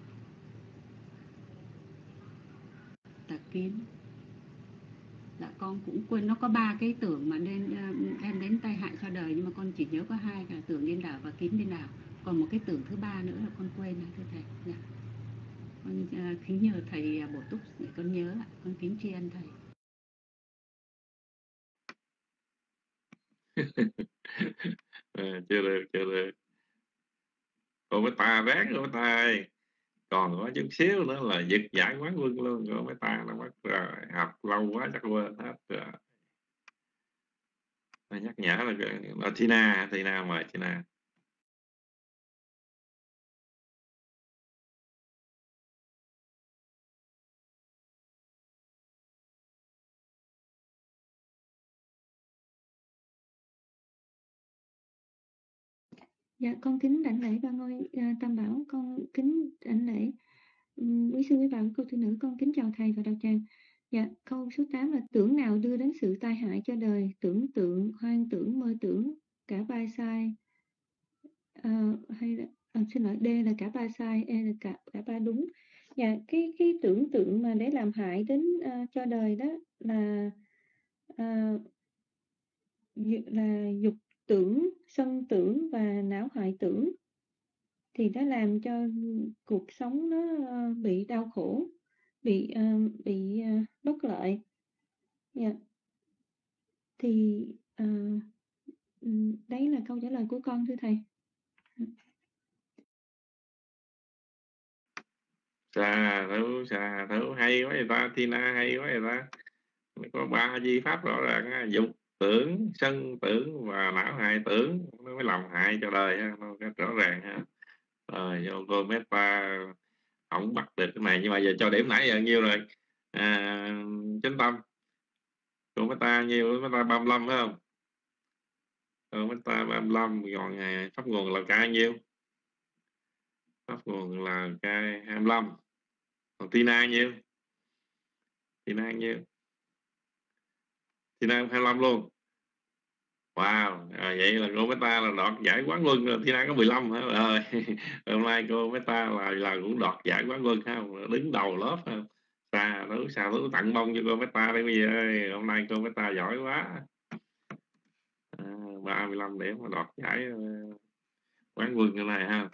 tà kiến. Dạ con cũng quên, nó có 3 cái tưởng mà đem đến tai hại cho đời, nhưng mà con chỉ nhớ có 2 là tưởng điên đảo và kiến điên đảo. Còn một cái tưởng thứ 3 nữa là con quên thưa thầy. Dạ. Con kính nhờ thầy bổ túc để con nhớ ạ. Con kính tri ân thầy. Chưa được. Cô mấy ta ráng rồi mấy ta ơi. Còn có chút xíu nữa là giật giải quán quân luôn rồi, mấy ta nó mất rồi, học lâu quá chắc quên hết rồi. Nhắc nhở là Tina mời Tina. Dạ con kính đảnh lễ ba ngôi Tam Bảo, con kính đảnh lễ quý sư quý bà cô thư nữ, con kính chào thầy và đạo tràng. Dạ câu số 8 là tưởng nào đưa đến sự tai hại cho đời, tưởng tượng, hoang tưởng, mơ tưởng, cả ba sai. Hay là xin lỗi, D là cả ba sai, E là cả ba đúng. Dạ cái tưởng tượng mà để làm hại đến cho đời đó là dục tưởng, sân tưởng và não hoại tưởng, thì nó làm cho cuộc sống nó bị đau khổ, bị bất lợi. Yeah. Thì đấy là câu trả lời của con thưa thầy. Xà thấu hay quá vậy ta, Tina hay quá vậy ta. Có 3 di pháp rõ ràng, dục tưởng, sân tưởng và não hại tưởng, nó mới làm hại cho đời ha, nó rõ ràng ha. Rồi vô cô Meta không bắt được cái này, nhưng mà giờ cho điểm nãy giờ nhiêu rồi? Chánh Tâm, cô Meta nhiêu? Meta 35 phải không? Cô Meta 35, còn pháp nguồn là cái nhiêu? Pháp nguồn là cái 25. Còn Tina nhiêu? Tina 25 luôn. Wow, vậy là cô Meta là đoạt giải quán quân rồi. Tina có 15 hả? Rồi hôm nay cô Meta là cũng đoạt giải quán quân ha, đứng đầu lớp ha. Sao thứ tặng bông cho cô Meta đây bây giờ. Hôm nay cô Meta giỏi quá. 35 điểm mà đoạt giải quán quân cái này ha.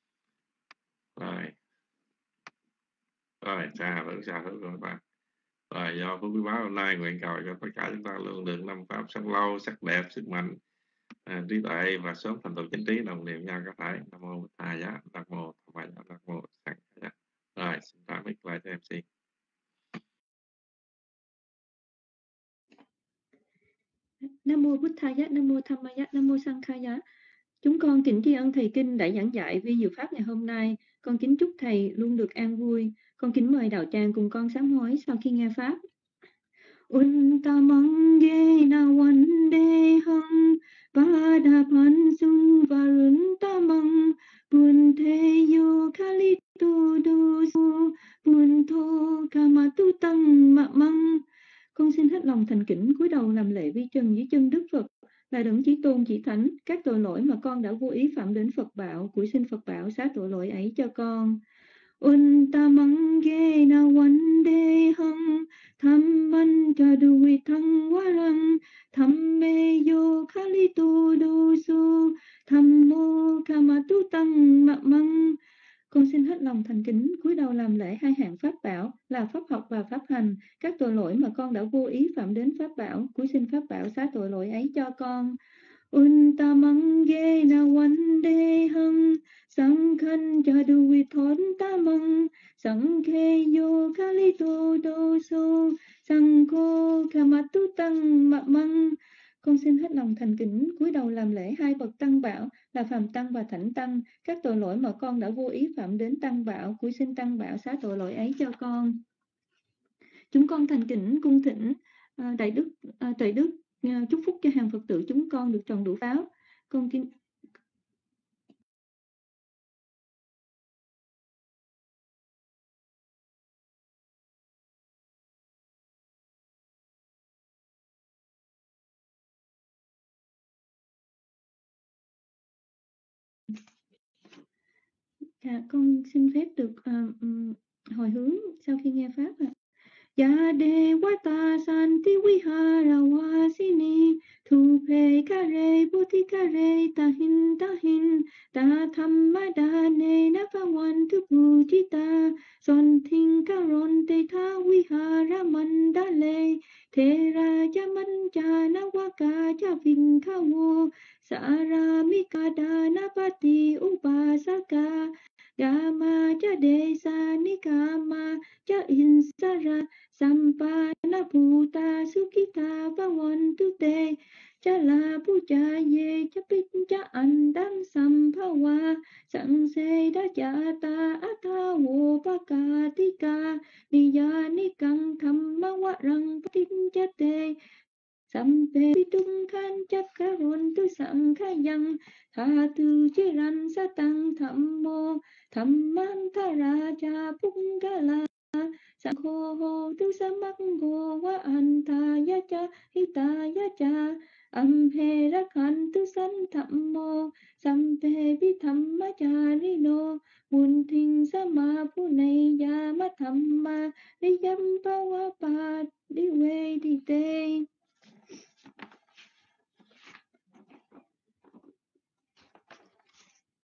Rồi xa thứ cô Meta. Rồi do phúc quý báo hôm nay nguyện cầu cho tất cả chúng ta luôn được năm pháp sống lâu, sắc đẹp, sức mạnh, trí tuệ và sớm thành tựu chánh trí, đồng niệm nhau có thể. Nam mô Bổn Thầy giá, Nam mô Tham Ma giá, Nam mô Sanh giá. Rồi xin trả mic lại cho MC. Nam mô Bụt Thầy giá, Nam mô Tham Ma giá, Nam mô Sanh Khai giá. Chúng con kính tri ân thầy kinh đã giảng dạy vi diệu pháp ngày hôm nay. Con kính chúc thầy luôn được an vui. Con kính mời đạo tràng cùng con sám hối sau khi nghe pháp. Untamangena Vandeham Vadapansum Varuntamang Bunteyo Kalitudusu Bunto Kamatutang Mamang. Con xin hết lòng thành kính cúi đầu làm lễ vi trần dưới chân Đức Phật là đấng chí tôn chí thánh. Các tội lỗi mà con đã vô ý phạm đến Phật bảo, cúi xin Phật bảo xá tội lỗi ấy cho con. Untamangena Vandeham Thamman Chaduvitam Varang Thammeyo Kalitudusu Thammo Kamatutang Mamang. Con xin hết lòng thành kính cúi đầu làm lễ hai hạng pháp bảo là pháp học và pháp hành. Các tội lỗi mà con đã vô ý phạm đến pháp bảo, cúi xin pháp bảo xá tội lỗi ấy cho con. Untamangena Vandeham Sankhan Chaduvitamang Sankheyo Kalitudoso Sankho Kamatutang Mamang. Con xin hết lòng thành kính cúi đầu làm lễ hai bậc tăng bảo là phàm tăng và thánh tăng. Các tội lỗi mà con đã vô ý phạm đến tăng bảo, cúi xin tăng bảo xá tội lỗi ấy cho con. Chúng con thành kính cung thỉnh đại đức tuệ đức chúc phúc cho hàng Phật tử chúng con được tròn đủ pháo. Con kính con xin phép được hồi hướng sau khi nghe pháp ạ. Ya Devata Santi Vihara Vasini Thupe Kare Buddhi Kare Tahin Tahin Ta Thammadane Navavantu Pujita Son Thinh Karon Te Tha Vihara Mandale Thera Jamancha Nawaka Javin Kawo Saramika Danapati Upasaka Gama Jadesa Nikama Cha Insara Sampana Bhuta Sukita Bhavantu Te Chala Puja Ye Chapincha Andam Samphawa Sanse Dajata Athawo Pakatika Niyanikang Thamma Warang Patinchate Sampe Tung Khan Chakaron Tu Sankhayang Tha Tu Chiran Satang Thammo Thamman Tharaja Pungala Sankho Ho Tu Samakho Wa Anta Yacha Hita Yacha Amhe Rakhan Tu San Thammo Sampe Vithamma Charino Mun Thinh Sama Punay Yama Thamma Niyam Pawa